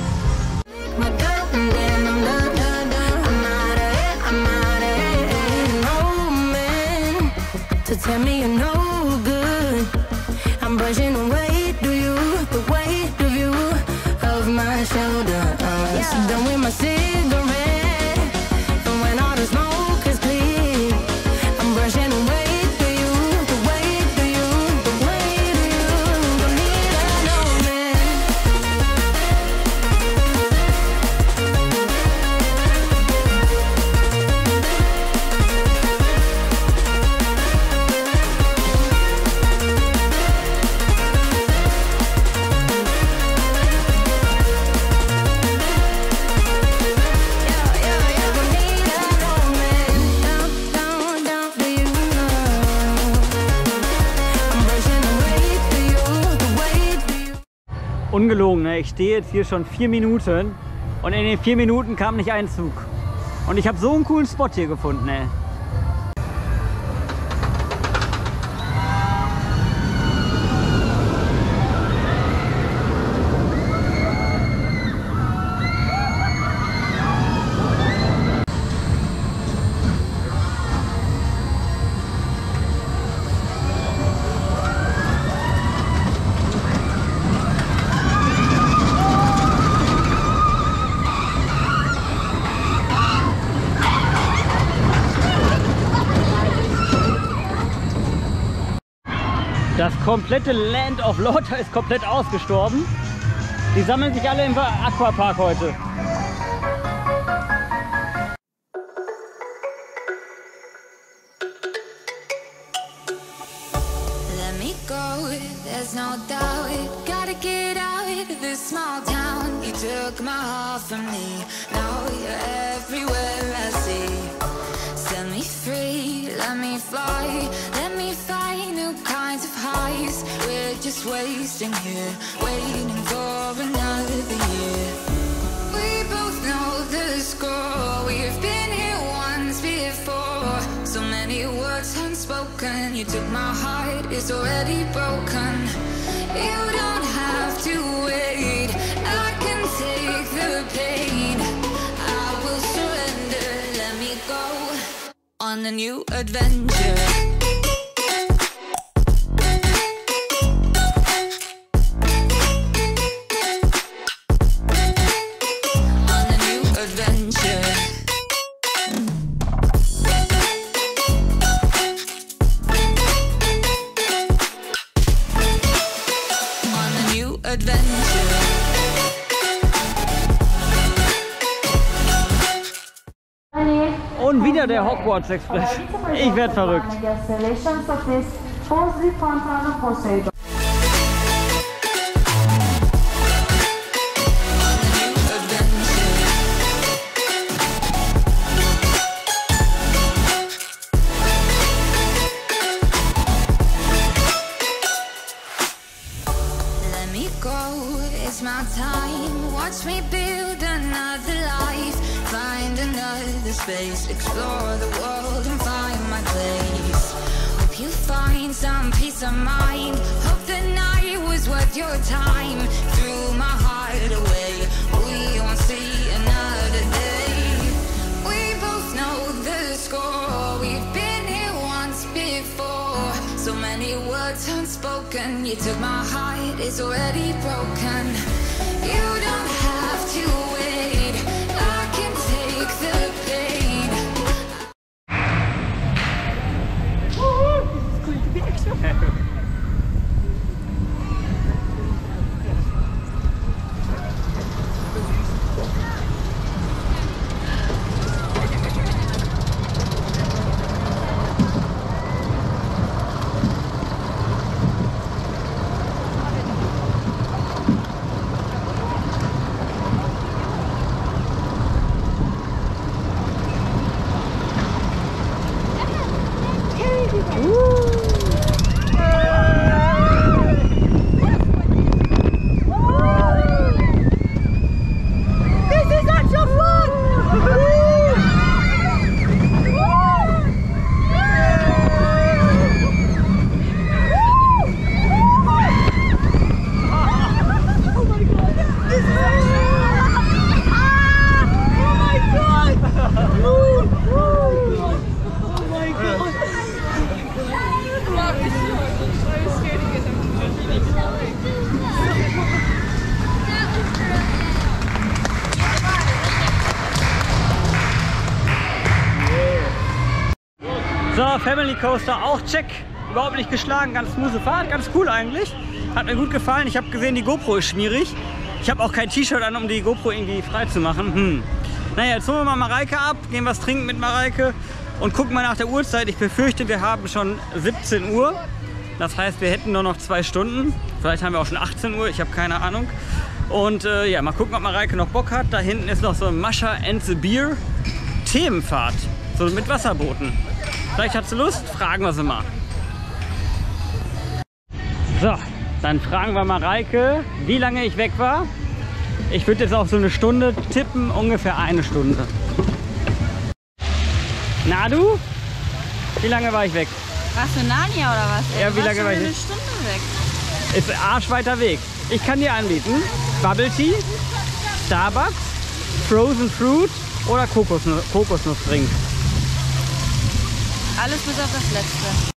Speaker 7: Ungelogen, ne? Ich stehe jetzt hier schon 4 Minuten und in den 4 Minuten kam nicht ein Zug. Und ich habe so einen coolen Spot hier gefunden, ey. Das komplette Land of Laughter ist komplett ausgestorben. Die sammeln sich alle im Aquapark heute.
Speaker 3: Let me go, there's no doubt. Gotta get out of this small town. You took my heart from me. Now you're everywhere I see. Set me free, let me fly. Let me find new kinds of highs. We're just wasting here, waiting for another year. We both know the score. We've been here once before. So many words unspoken. You took my heart, it's already broken. You don't have to wait. I can take the pain. I will surrender. on a new adventure.
Speaker 7: Und wieder der Hogwarts Express. Ich werde verrückt.
Speaker 3: Let me go, it's my time. Watch me build another life. Find another space, explore the world and find my place. Hope you find some peace of mind. Hope the night was worth your time. Threw my heart away, we won't see another day. We both know the score, we've been here once before. So many words unspoken, you took my heart, it's already broken. You don't have to wait, I can take the pain.
Speaker 7: So, Family Coaster auch check. Überhaupt nicht geschlagen, ganz smooth Fahrt, ganz cool eigentlich. Hat mir gut gefallen. Ich habe gesehen, die GoPro ist schmierig. Ich habe auch kein T-Shirt an, um die GoPro irgendwie frei zu machen. Naja, jetzt holen wir mal Mareike ab, gehen was trinken mit Mareike und gucken mal nach der Uhrzeit. Ich befürchte, wir haben schon 17 Uhr. Das heißt, wir hätten nur noch 2 Stunden. Vielleicht haben wir auch schon 18 Uhr, ich habe keine Ahnung. Und ja, mal gucken, ob Mareike noch Bock hat. Da hinten ist noch so ein Mascha and the Beer Themenfahrt, so mit Wasserbooten. Vielleicht hat sie Lust, fragen wir sie mal. So, dann fragen wir Mareike, wie lange ich weg war. Ich würde jetzt auf so eine Stunde tippen, ungefähr eine Stunde. Na du? Wie lange war ich weg?
Speaker 2: Warst du Narnia oder was?
Speaker 7: Ja, wie lange war ich
Speaker 2: eine
Speaker 7: weg?
Speaker 2: Stunde weg.
Speaker 7: Ist arschweiter Weg. Ich kann dir anbieten, Bubble Tea, Starbucks, Frozen Fruit oder Kokosnussdrink.
Speaker 2: Alles bis auf das letzte.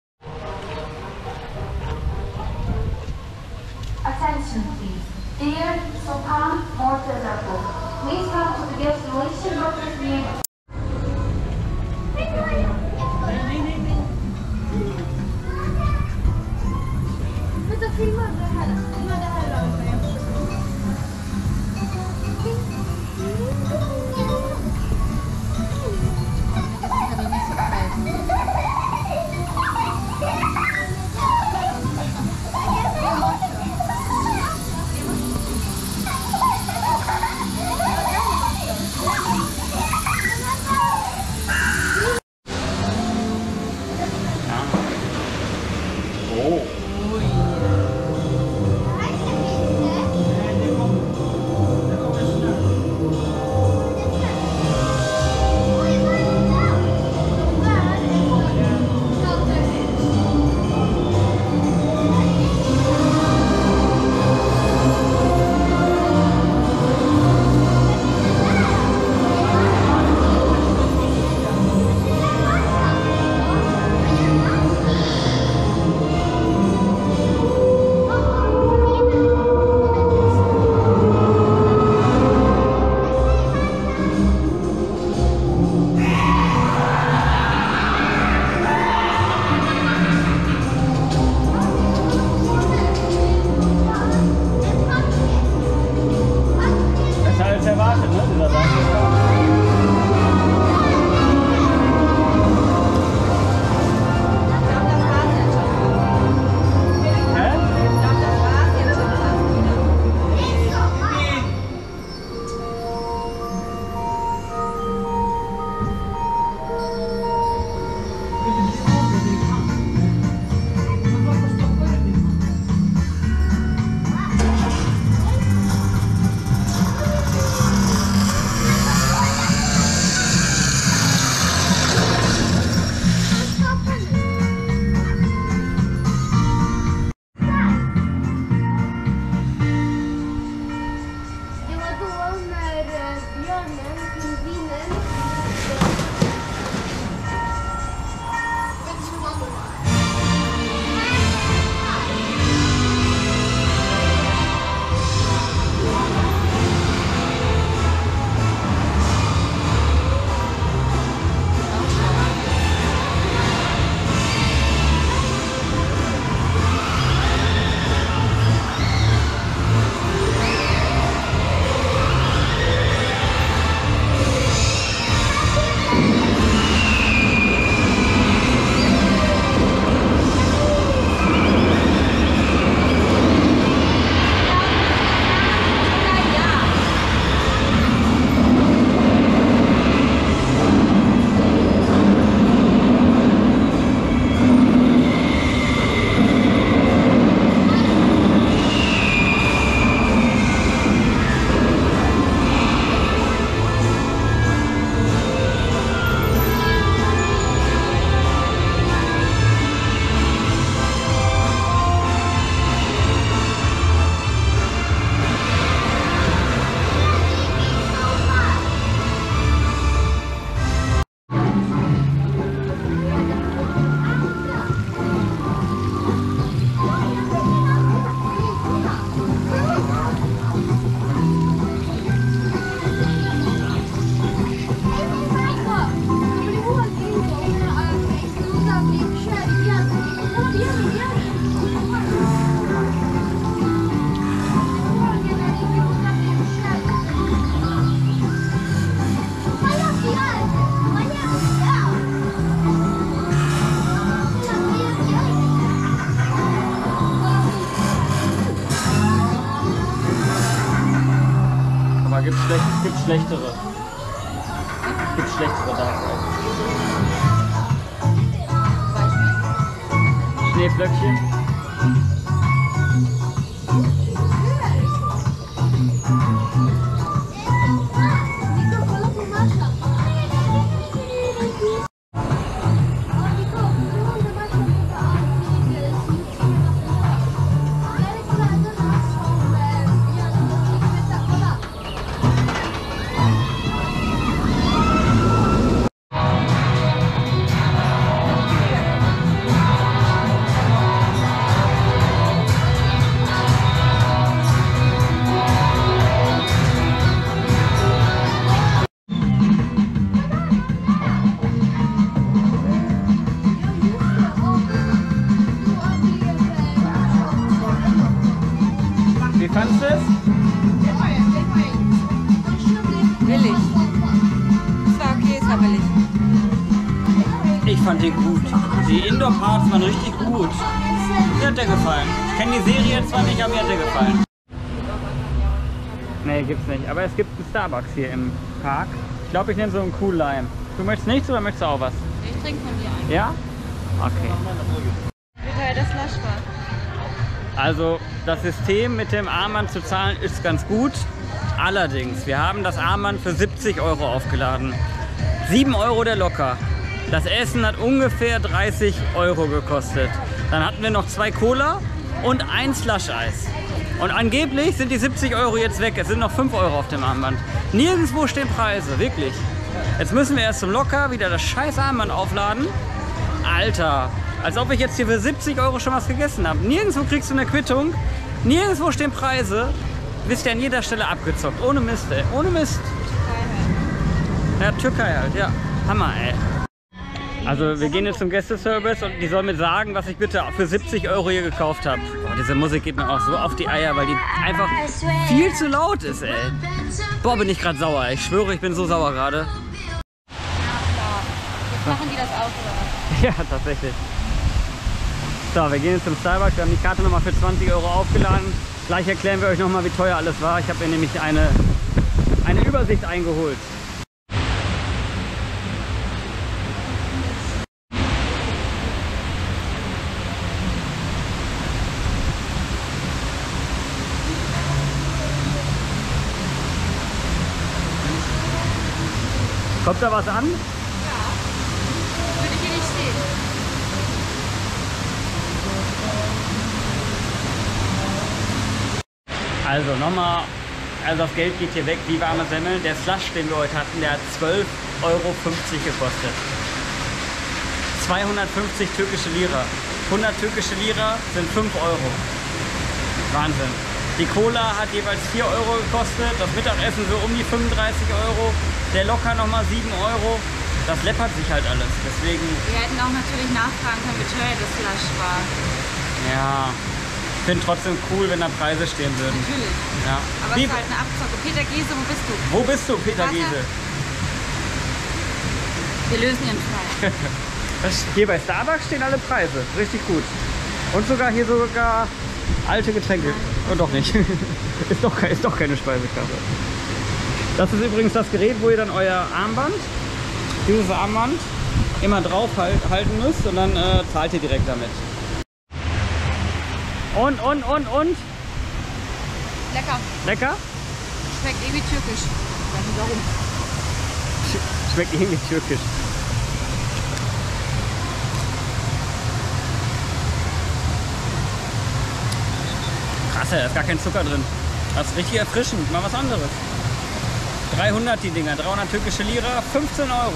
Speaker 4: Attention please. Dear Sultan Mortez Airport, please come to the guest relation office near.
Speaker 7: Gibt schlechtere. Gibt schlechtere Dark Ride. Schneeflöckchen. Wie fandest du es?
Speaker 2: Billig. Es war okay, es war billig.
Speaker 7: Ich fand den gut. Die Indoor-Parts waren richtig gut. Mir hat der gefallen. Ich kenne die Serie zwar nicht, aber mir hat der gefallen. Nee, gibt's nicht. Aber es gibt einen Starbucks hier im Park. Ich glaube, ich nehme so einen Cool Lime. Du möchtest nichts oder möchtest du auch was?
Speaker 2: Ich trinke von dir einen.
Speaker 7: Ja? Okay.
Speaker 2: Wie teuer das Slush war.
Speaker 7: Also das System mit dem Armband zu zahlen ist ganz gut. Allerdings, wir haben das Armband für 70 Euro aufgeladen. 7 Euro der Locker. Das Essen hat ungefähr 30 Euro gekostet. Dann hatten wir noch 2 Cola und ein Slush-Eis. Und angeblich sind die 70 Euro jetzt weg. Es sind noch 5 Euro auf dem Armband. Nirgendwo stehen Preise, wirklich. Jetzt müssen wir erst zum Locker wieder das scheiß Armband aufladen. Alter, als ob ich jetzt hier für 70 Euro schon was gegessen habe. Nirgendwo kriegst du eine Quittung, nirgendwo stehen Preise. Bist ja an jeder Stelle abgezockt. Ohne Mist, ey. Ohne Mist. Ja, Türkei halt, ja. Hammer, ey. Also wir gehen jetzt zum Gästeservice und die sollen mir sagen, was ich bitte für 70 Euro hier gekauft habe. Boah, diese Musik geht mir auch so auf die Eier, weil die einfach viel zu laut ist, ey. Boah, bin ich gerade sauer. Ich schwöre, ich bin so sauer gerade.
Speaker 2: Ja, klar. Jetzt machen die das auch, oder?
Speaker 7: Ja, tatsächlich. So, wir gehen jetzt zum Starbucks. Wir haben die Karte nochmal für 20 Euro aufgeladen. Gleich erklären wir euch nochmal, wie teuer alles war. Ich habe mir nämlich eine Übersicht eingeholt. Kommt da was an?
Speaker 2: Würde ich hier nicht stehen.
Speaker 7: Also nochmal also das Geld geht hier weg, wie warme Semmeln. Der Slush, den wir heute hatten, der hat 12,50 € gekostet. 250 türkische Lira. 100 türkische Lira sind 5 €. Wahnsinn. Die Cola hat jeweils 4 € gekostet, das Mittagessen so um die 35 €, der locker nochmal 7 €. Das läppert sich halt alles, deswegen...
Speaker 2: Wir hätten auch natürlich nachfragen können, wie teuer das Slush war.
Speaker 7: Ja, ich finde trotzdem cool, wenn da Preise stehen würden.
Speaker 2: Natürlich.
Speaker 7: Ja.
Speaker 2: Aber es ist halt eine Abzocke. Peter Giese, wo bist du?
Speaker 7: Wo bist du, Peter
Speaker 2: Warte.
Speaker 7: Giese?
Speaker 2: Wir lösen ihren Fall.
Speaker 7: Hier bei Starbucks stehen alle Preise, richtig gut. Und hier sogar alte Getränke. Und doch nicht. ist doch keine Speisekasse. Das ist übrigens das Gerät, wo ihr dann euer Armband, dieses Armband, immer drauf halten müsst und dann zahlt ihr direkt damit. Und?
Speaker 2: Lecker.
Speaker 7: Lecker?
Speaker 2: Schmeckt irgendwie türkisch. Ich weiß nicht warum.
Speaker 7: Schmeckt irgendwie türkisch. Krass, da ist gar kein Zucker drin. Das ist richtig erfrischend, mal was anderes. 300 die Dinger, 300 türkische Lira, 15 €.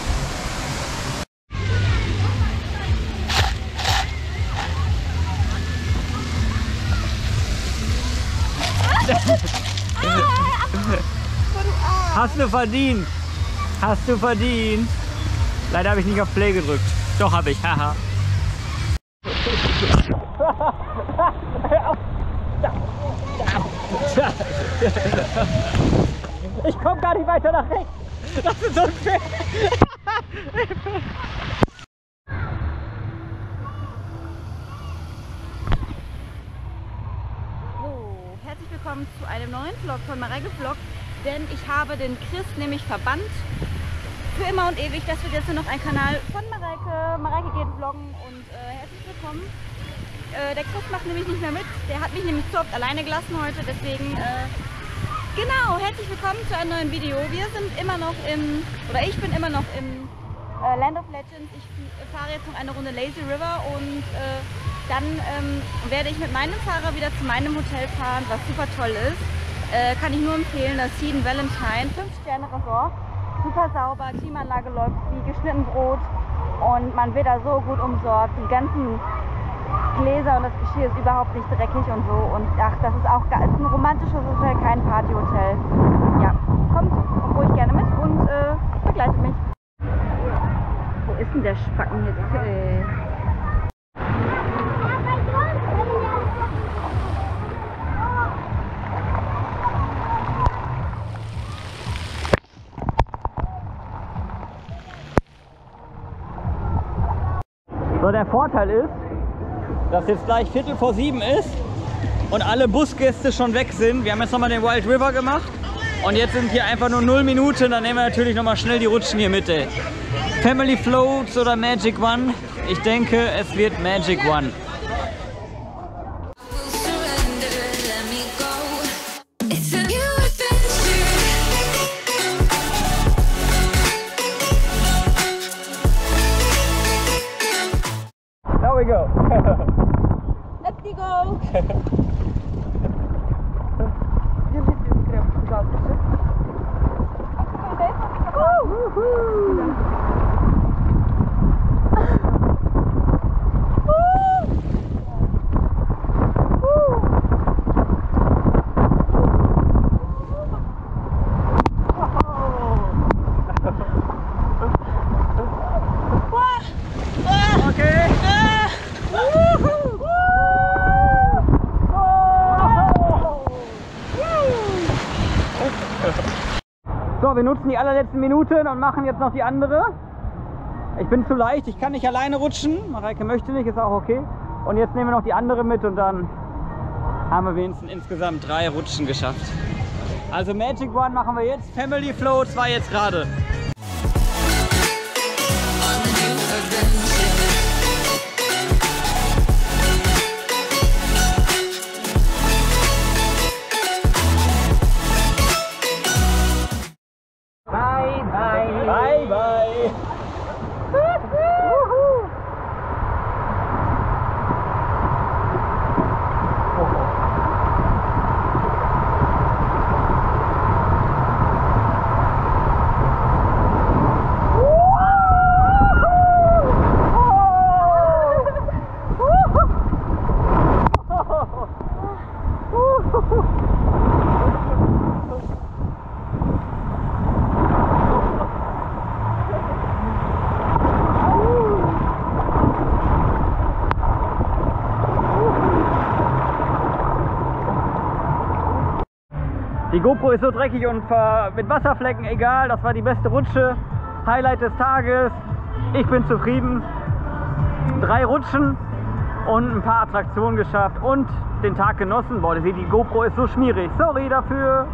Speaker 7: Hast du verdient. Hast du verdient. Leider habe ich nicht auf Play gedrückt. Doch, habe ich. Haha. Ich komme gar nicht weiter nach rechts. Das ist unfair.
Speaker 2: So, herzlich willkommen zu einem neuen Vlog von Mareike Vlog, denn ich habe den Chris nämlich verbannt für immer und ewig. Das wird jetzt nur noch ein Kanal von Mareike. Mareike geht vloggen und herzlich willkommen. Der Chris macht nämlich nicht mehr mit, der hat mich nämlich zu oft alleine gelassen heute, deswegen genau, herzlich willkommen zu einem neuen Video. Wir sind immer noch ich bin immer noch im Land of Legends. Ich fahre jetzt noch eine Runde Lazy River und dann werde ich mit meinem Fahrer wieder zu meinem Hotel fahren, was super toll ist. Kann ich nur empfehlen, das Seed Valentine, 5-Sterne-Resort, super sauber, Klimaanlage läuft wie geschnitten Brot und man wird da so gut umsorgt. Die ganzen Gläser und das Geschirr ist überhaupt nicht dreckig und so und ach, das ist auch ist ein romantisches Hotel, kein Partyhotel. Ja, kommt ruhig gerne mit und begleitet mich. Wo ist denn der Spacken jetzt?
Speaker 7: So, der Vorteil ist, dass jetzt gleich 6:45 ist und alle Busgäste schon weg sind. Wir haben jetzt nochmal den Wild River gemacht und jetzt sind hier einfach nur 0 Minuten. Dann nehmen wir natürlich nochmal schnell die Rutschen hier mit. Ey. Family Floats oder Magic One? Ich denke, es wird Magic One. There we go.
Speaker 2: Let's go!
Speaker 7: So, wir nutzen die allerletzten Minuten und machen jetzt noch die andere. Ich bin zu leicht, ich kann nicht alleine rutschen. Mareike möchte nicht, ist auch okay. Und jetzt nehmen wir noch die andere mit und dann haben wir wenigstens insgesamt 3 Rutschen geschafft. Also Magic One machen wir jetzt, Family Floats war jetzt gerade. Bye bye. GoPro ist so dreckig und mit Wasserflecken, egal, das war die beste Rutsche. Highlight des Tages. Ich bin zufrieden. 3 Rutschen und ein paar Attraktionen geschafft und den Tag genossen. Boah, die GoPro ist so schmierig. Sorry dafür.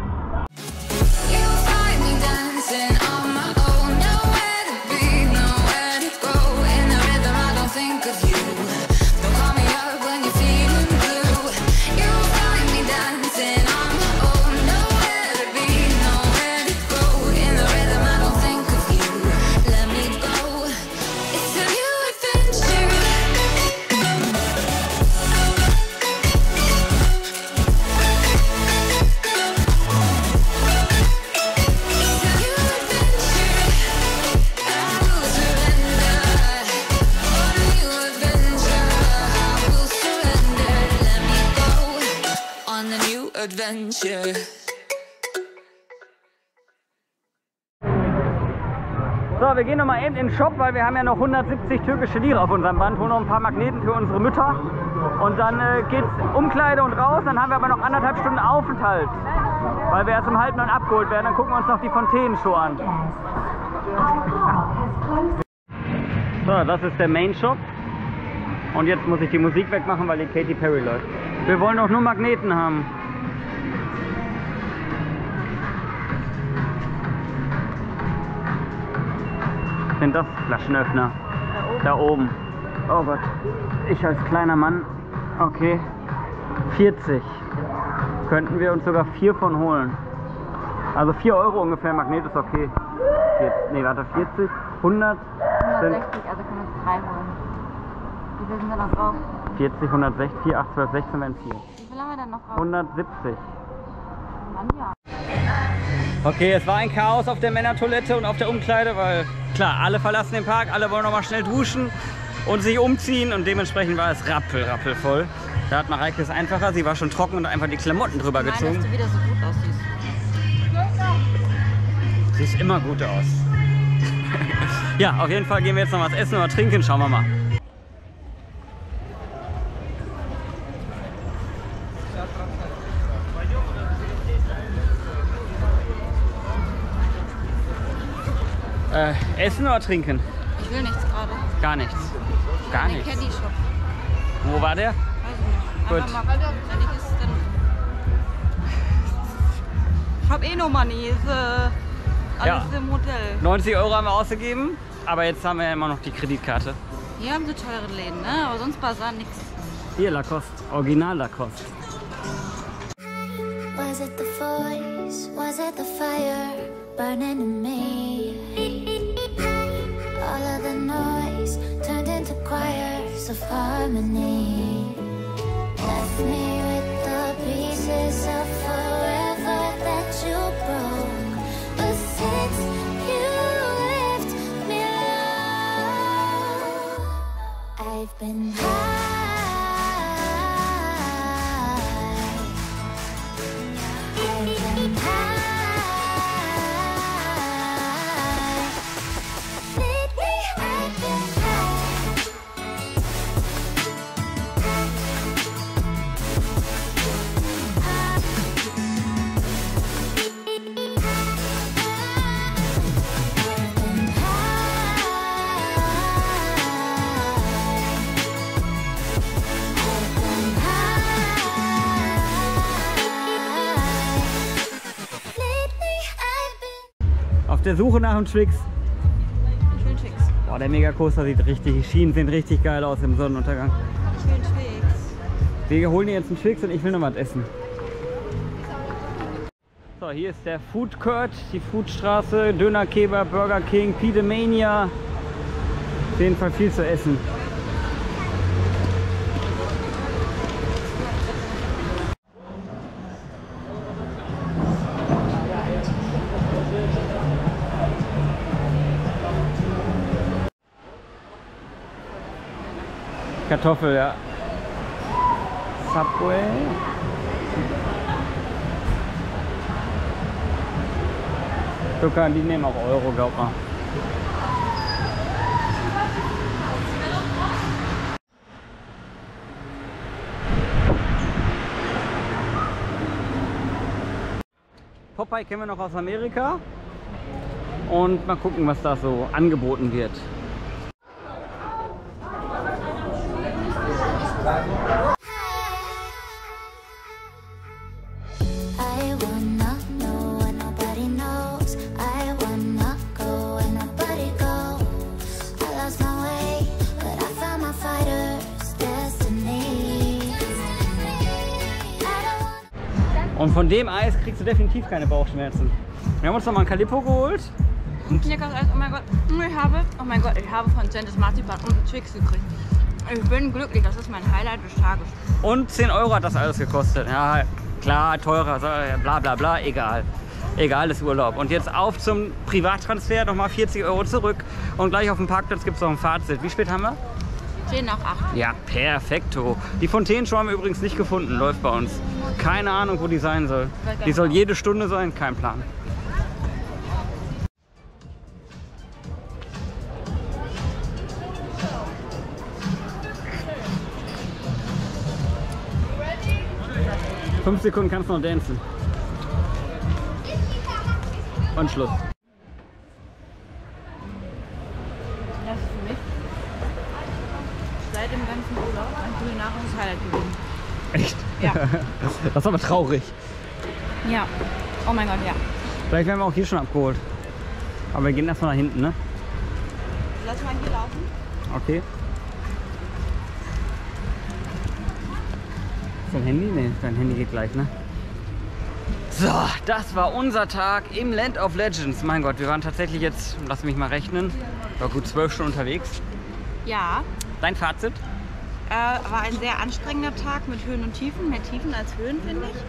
Speaker 3: Adventure.
Speaker 7: So, wir gehen noch mal eben in den Shop, weil wir haben ja noch 170 türkische Lira auf unserem Band, holen noch ein paar Magneten für unsere Mütter und dann geht's Umkleide und raus, dann haben wir aber noch 1,5 Stunden Aufenthalt, weil wir erst um 8:30 abgeholt werden, dann gucken wir uns noch die Fontänenshow an. So, das ist der Main Shop und jetzt muss ich die Musik wegmachen, weil die Katy Perry läuft. Wir wollen doch nur Magneten haben. Sind das Flaschenöffner? Da oben. Oh Gott. Ich als kleiner Mann. Okay. 40. Könnten wir uns sogar 4 von holen. Also 4 Euro ungefähr. Magnet ist okay. Ne, warte, 40. 100.
Speaker 2: 160, also können wir uns 3 holen. Wie viel sind da noch drauf?
Speaker 7: 40, 160, 4, 8, 12, 16 wären 4.
Speaker 2: Wie viel haben wir denn noch drauf?
Speaker 7: 170.
Speaker 2: Mann, ja.
Speaker 7: Okay, es war ein Chaos auf der Männertoilette und auf der Umkleide, weil klar, alle verlassen den Park, alle wollen noch mal schnell duschen und sich umziehen und dementsprechend war es rappelvoll. Da hat Mareike es einfacher, sie war schon trocken und einfach die Klamotten drüber gezogen.
Speaker 2: Dass du wieder so gut aussiehst.
Speaker 7: Siehst immer gut aus. Ja, auf jeden Fall gehen wir jetzt noch was essen oder trinken, schauen wir mal. Essen oder trinken?
Speaker 2: Ich will nichts gerade.
Speaker 7: Gar nichts. Gar nichts.
Speaker 2: Caddy Shop.
Speaker 7: Wo war der?
Speaker 2: Weiß ich nicht.
Speaker 7: Gut.
Speaker 2: Einfach mal, wenn ich es dann. Ich hab eh no money. Ist alles
Speaker 7: Ja.
Speaker 2: im Hotel.
Speaker 7: 90 Euro haben wir ausgegeben, aber jetzt haben wir ja immer noch die Kreditkarte.
Speaker 2: Hier haben sie teure Läden, ne? Aber sonst Basar nichts.
Speaker 7: Hier Lacoste, Original Lacoste.
Speaker 8: Was it the voice? Was it the fire burning in me? All of the noise turned into choirs of harmony. Left me with the pieces of forever that you broke. But since you left me alone, I've been high.
Speaker 7: Auf der Suche nach einem Twix.
Speaker 2: Ich will einen Twix.
Speaker 7: Boah, der Megacoaster sieht richtig, die Schienen sehen richtig geil aus im Sonnenuntergang.
Speaker 2: Ich will einen Twix.
Speaker 7: Wir holen jetzt einen Twix und ich will noch was essen. So, hier ist der Food Court, die Foodstraße, Döner Kebab, Burger King, Pidemania. Auf jeden Fall viel zu essen. Kartoffel, ja. Subway. Zucker, die nehmen auch Euro, glaub mal. Popeye kennen wir noch aus Amerika. Und mal gucken, was da so angeboten wird.
Speaker 8: I wanna know what nobody knows. I wanna go where nobody goes. I lost my way, but I found my fighter's destiny.
Speaker 7: Und von dem Eis kriegst du definitiv keine Bauchschmerzen. Wir haben uns noch mal ein Calippo geholt.
Speaker 2: Und leckeres Eis, oh mein Gott. Ich habe von Centis Marzipan und einen Twix gekriegt. Ich bin glücklich, das ist mein Highlight des Tages.
Speaker 7: Und 10 Euro hat das alles gekostet. Ja, klar, teurer, bla bla bla, egal. Egal, ist Urlaub. Und jetzt auf zum Privattransfer, nochmal 40 Euro zurück. Und gleich auf dem Parkplatz gibt es noch ein Fazit. Wie spät haben wir?
Speaker 2: 10 nach 8.
Speaker 7: Ja, perfekto. Die Fontänenshow haben wir übrigens nicht gefunden, läuft bei uns. Keine Ahnung, wo die sein soll. Die soll jede Stunde sein, kein Plan. Fünf Sekunden kannst du noch dancen. Und Schluss.
Speaker 2: Das ist für mich seit dem ganzen Urlaub ein kulinarisches Highlight gewesen.
Speaker 7: Echt?
Speaker 2: Ja.
Speaker 7: Das ist aber traurig.
Speaker 2: Ja. Oh mein Gott, ja.
Speaker 7: Vielleicht werden wir auch hier schon abgeholt. Aber wir gehen erstmal nach hinten, ne?
Speaker 2: Lass mal hier laufen.
Speaker 7: Okay. Dein Handy? Ne, dein Handy geht gleich, ne? So, das war unser Tag im Land of Legends. Mein Gott, wir waren tatsächlich jetzt, lass mich mal rechnen, war gut 12 Stunden unterwegs.
Speaker 2: Ja.
Speaker 7: Dein Fazit?
Speaker 2: War ein sehr anstrengender Tag mit Höhen und Tiefen. Mehr Tiefen als Höhen, finde ich.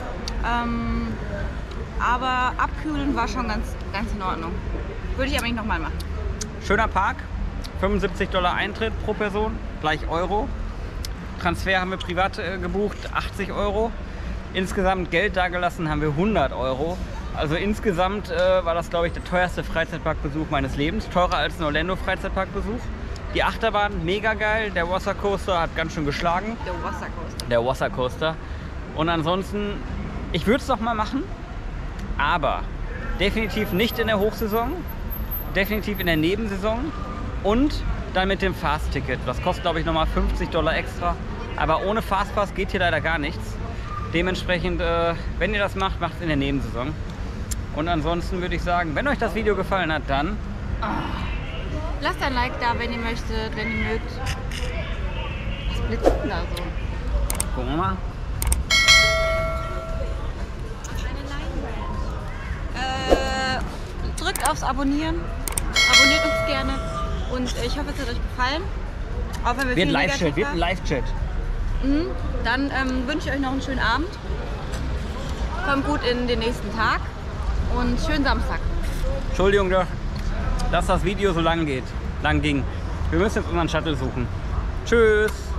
Speaker 2: Aber abkühlen war schon ganz in Ordnung. Würde ich aber nicht nochmal machen.
Speaker 7: Schöner Park. $75 Eintritt pro Person, gleich Euro. Transfer haben wir privat gebucht, 80 Euro. Insgesamt Geld dagelassen haben wir 100 Euro. Also insgesamt war das, glaube ich, der teuerste Freizeitparkbesuch meines Lebens. Teurer als ein Orlando-Freizeitparkbesuch. Die Achterbahn, mega geil. Der Wassercoaster hat ganz schön geschlagen. Der Wassercoaster. Und ansonsten, ich würde es noch mal machen, aber definitiv nicht in der Hochsaison. Definitiv in der Nebensaison. Und dann mit dem Fast-Ticket. Das kostet, glaube ich, nochmal $50 extra. Aber ohne Fastpass geht hier leider gar nichts. Dementsprechend, wenn ihr das macht, macht es in der Nebensaison. Und ansonsten würde ich sagen, wenn euch das Video gefallen hat, dann
Speaker 2: lasst ein Like da, wenn ihr möchtet, wenn ihr mögt. Was blitzt denn da so?
Speaker 7: Gucken wir mal.
Speaker 2: Drückt aufs Abonnieren. Abonniert uns gerne. Und ich hoffe, es hat euch gefallen. Auch wenn wir
Speaker 7: Wird
Speaker 2: viel
Speaker 7: Live-Chat, wird ein Live-Chat.
Speaker 2: Dann wünsche ich euch noch einen schönen Abend. Kommt gut in den nächsten Tag und schönen Samstag.
Speaker 7: Entschuldigung, dass das Video so lang ging. Wir müssen jetzt unseren Shuttle suchen. Tschüss.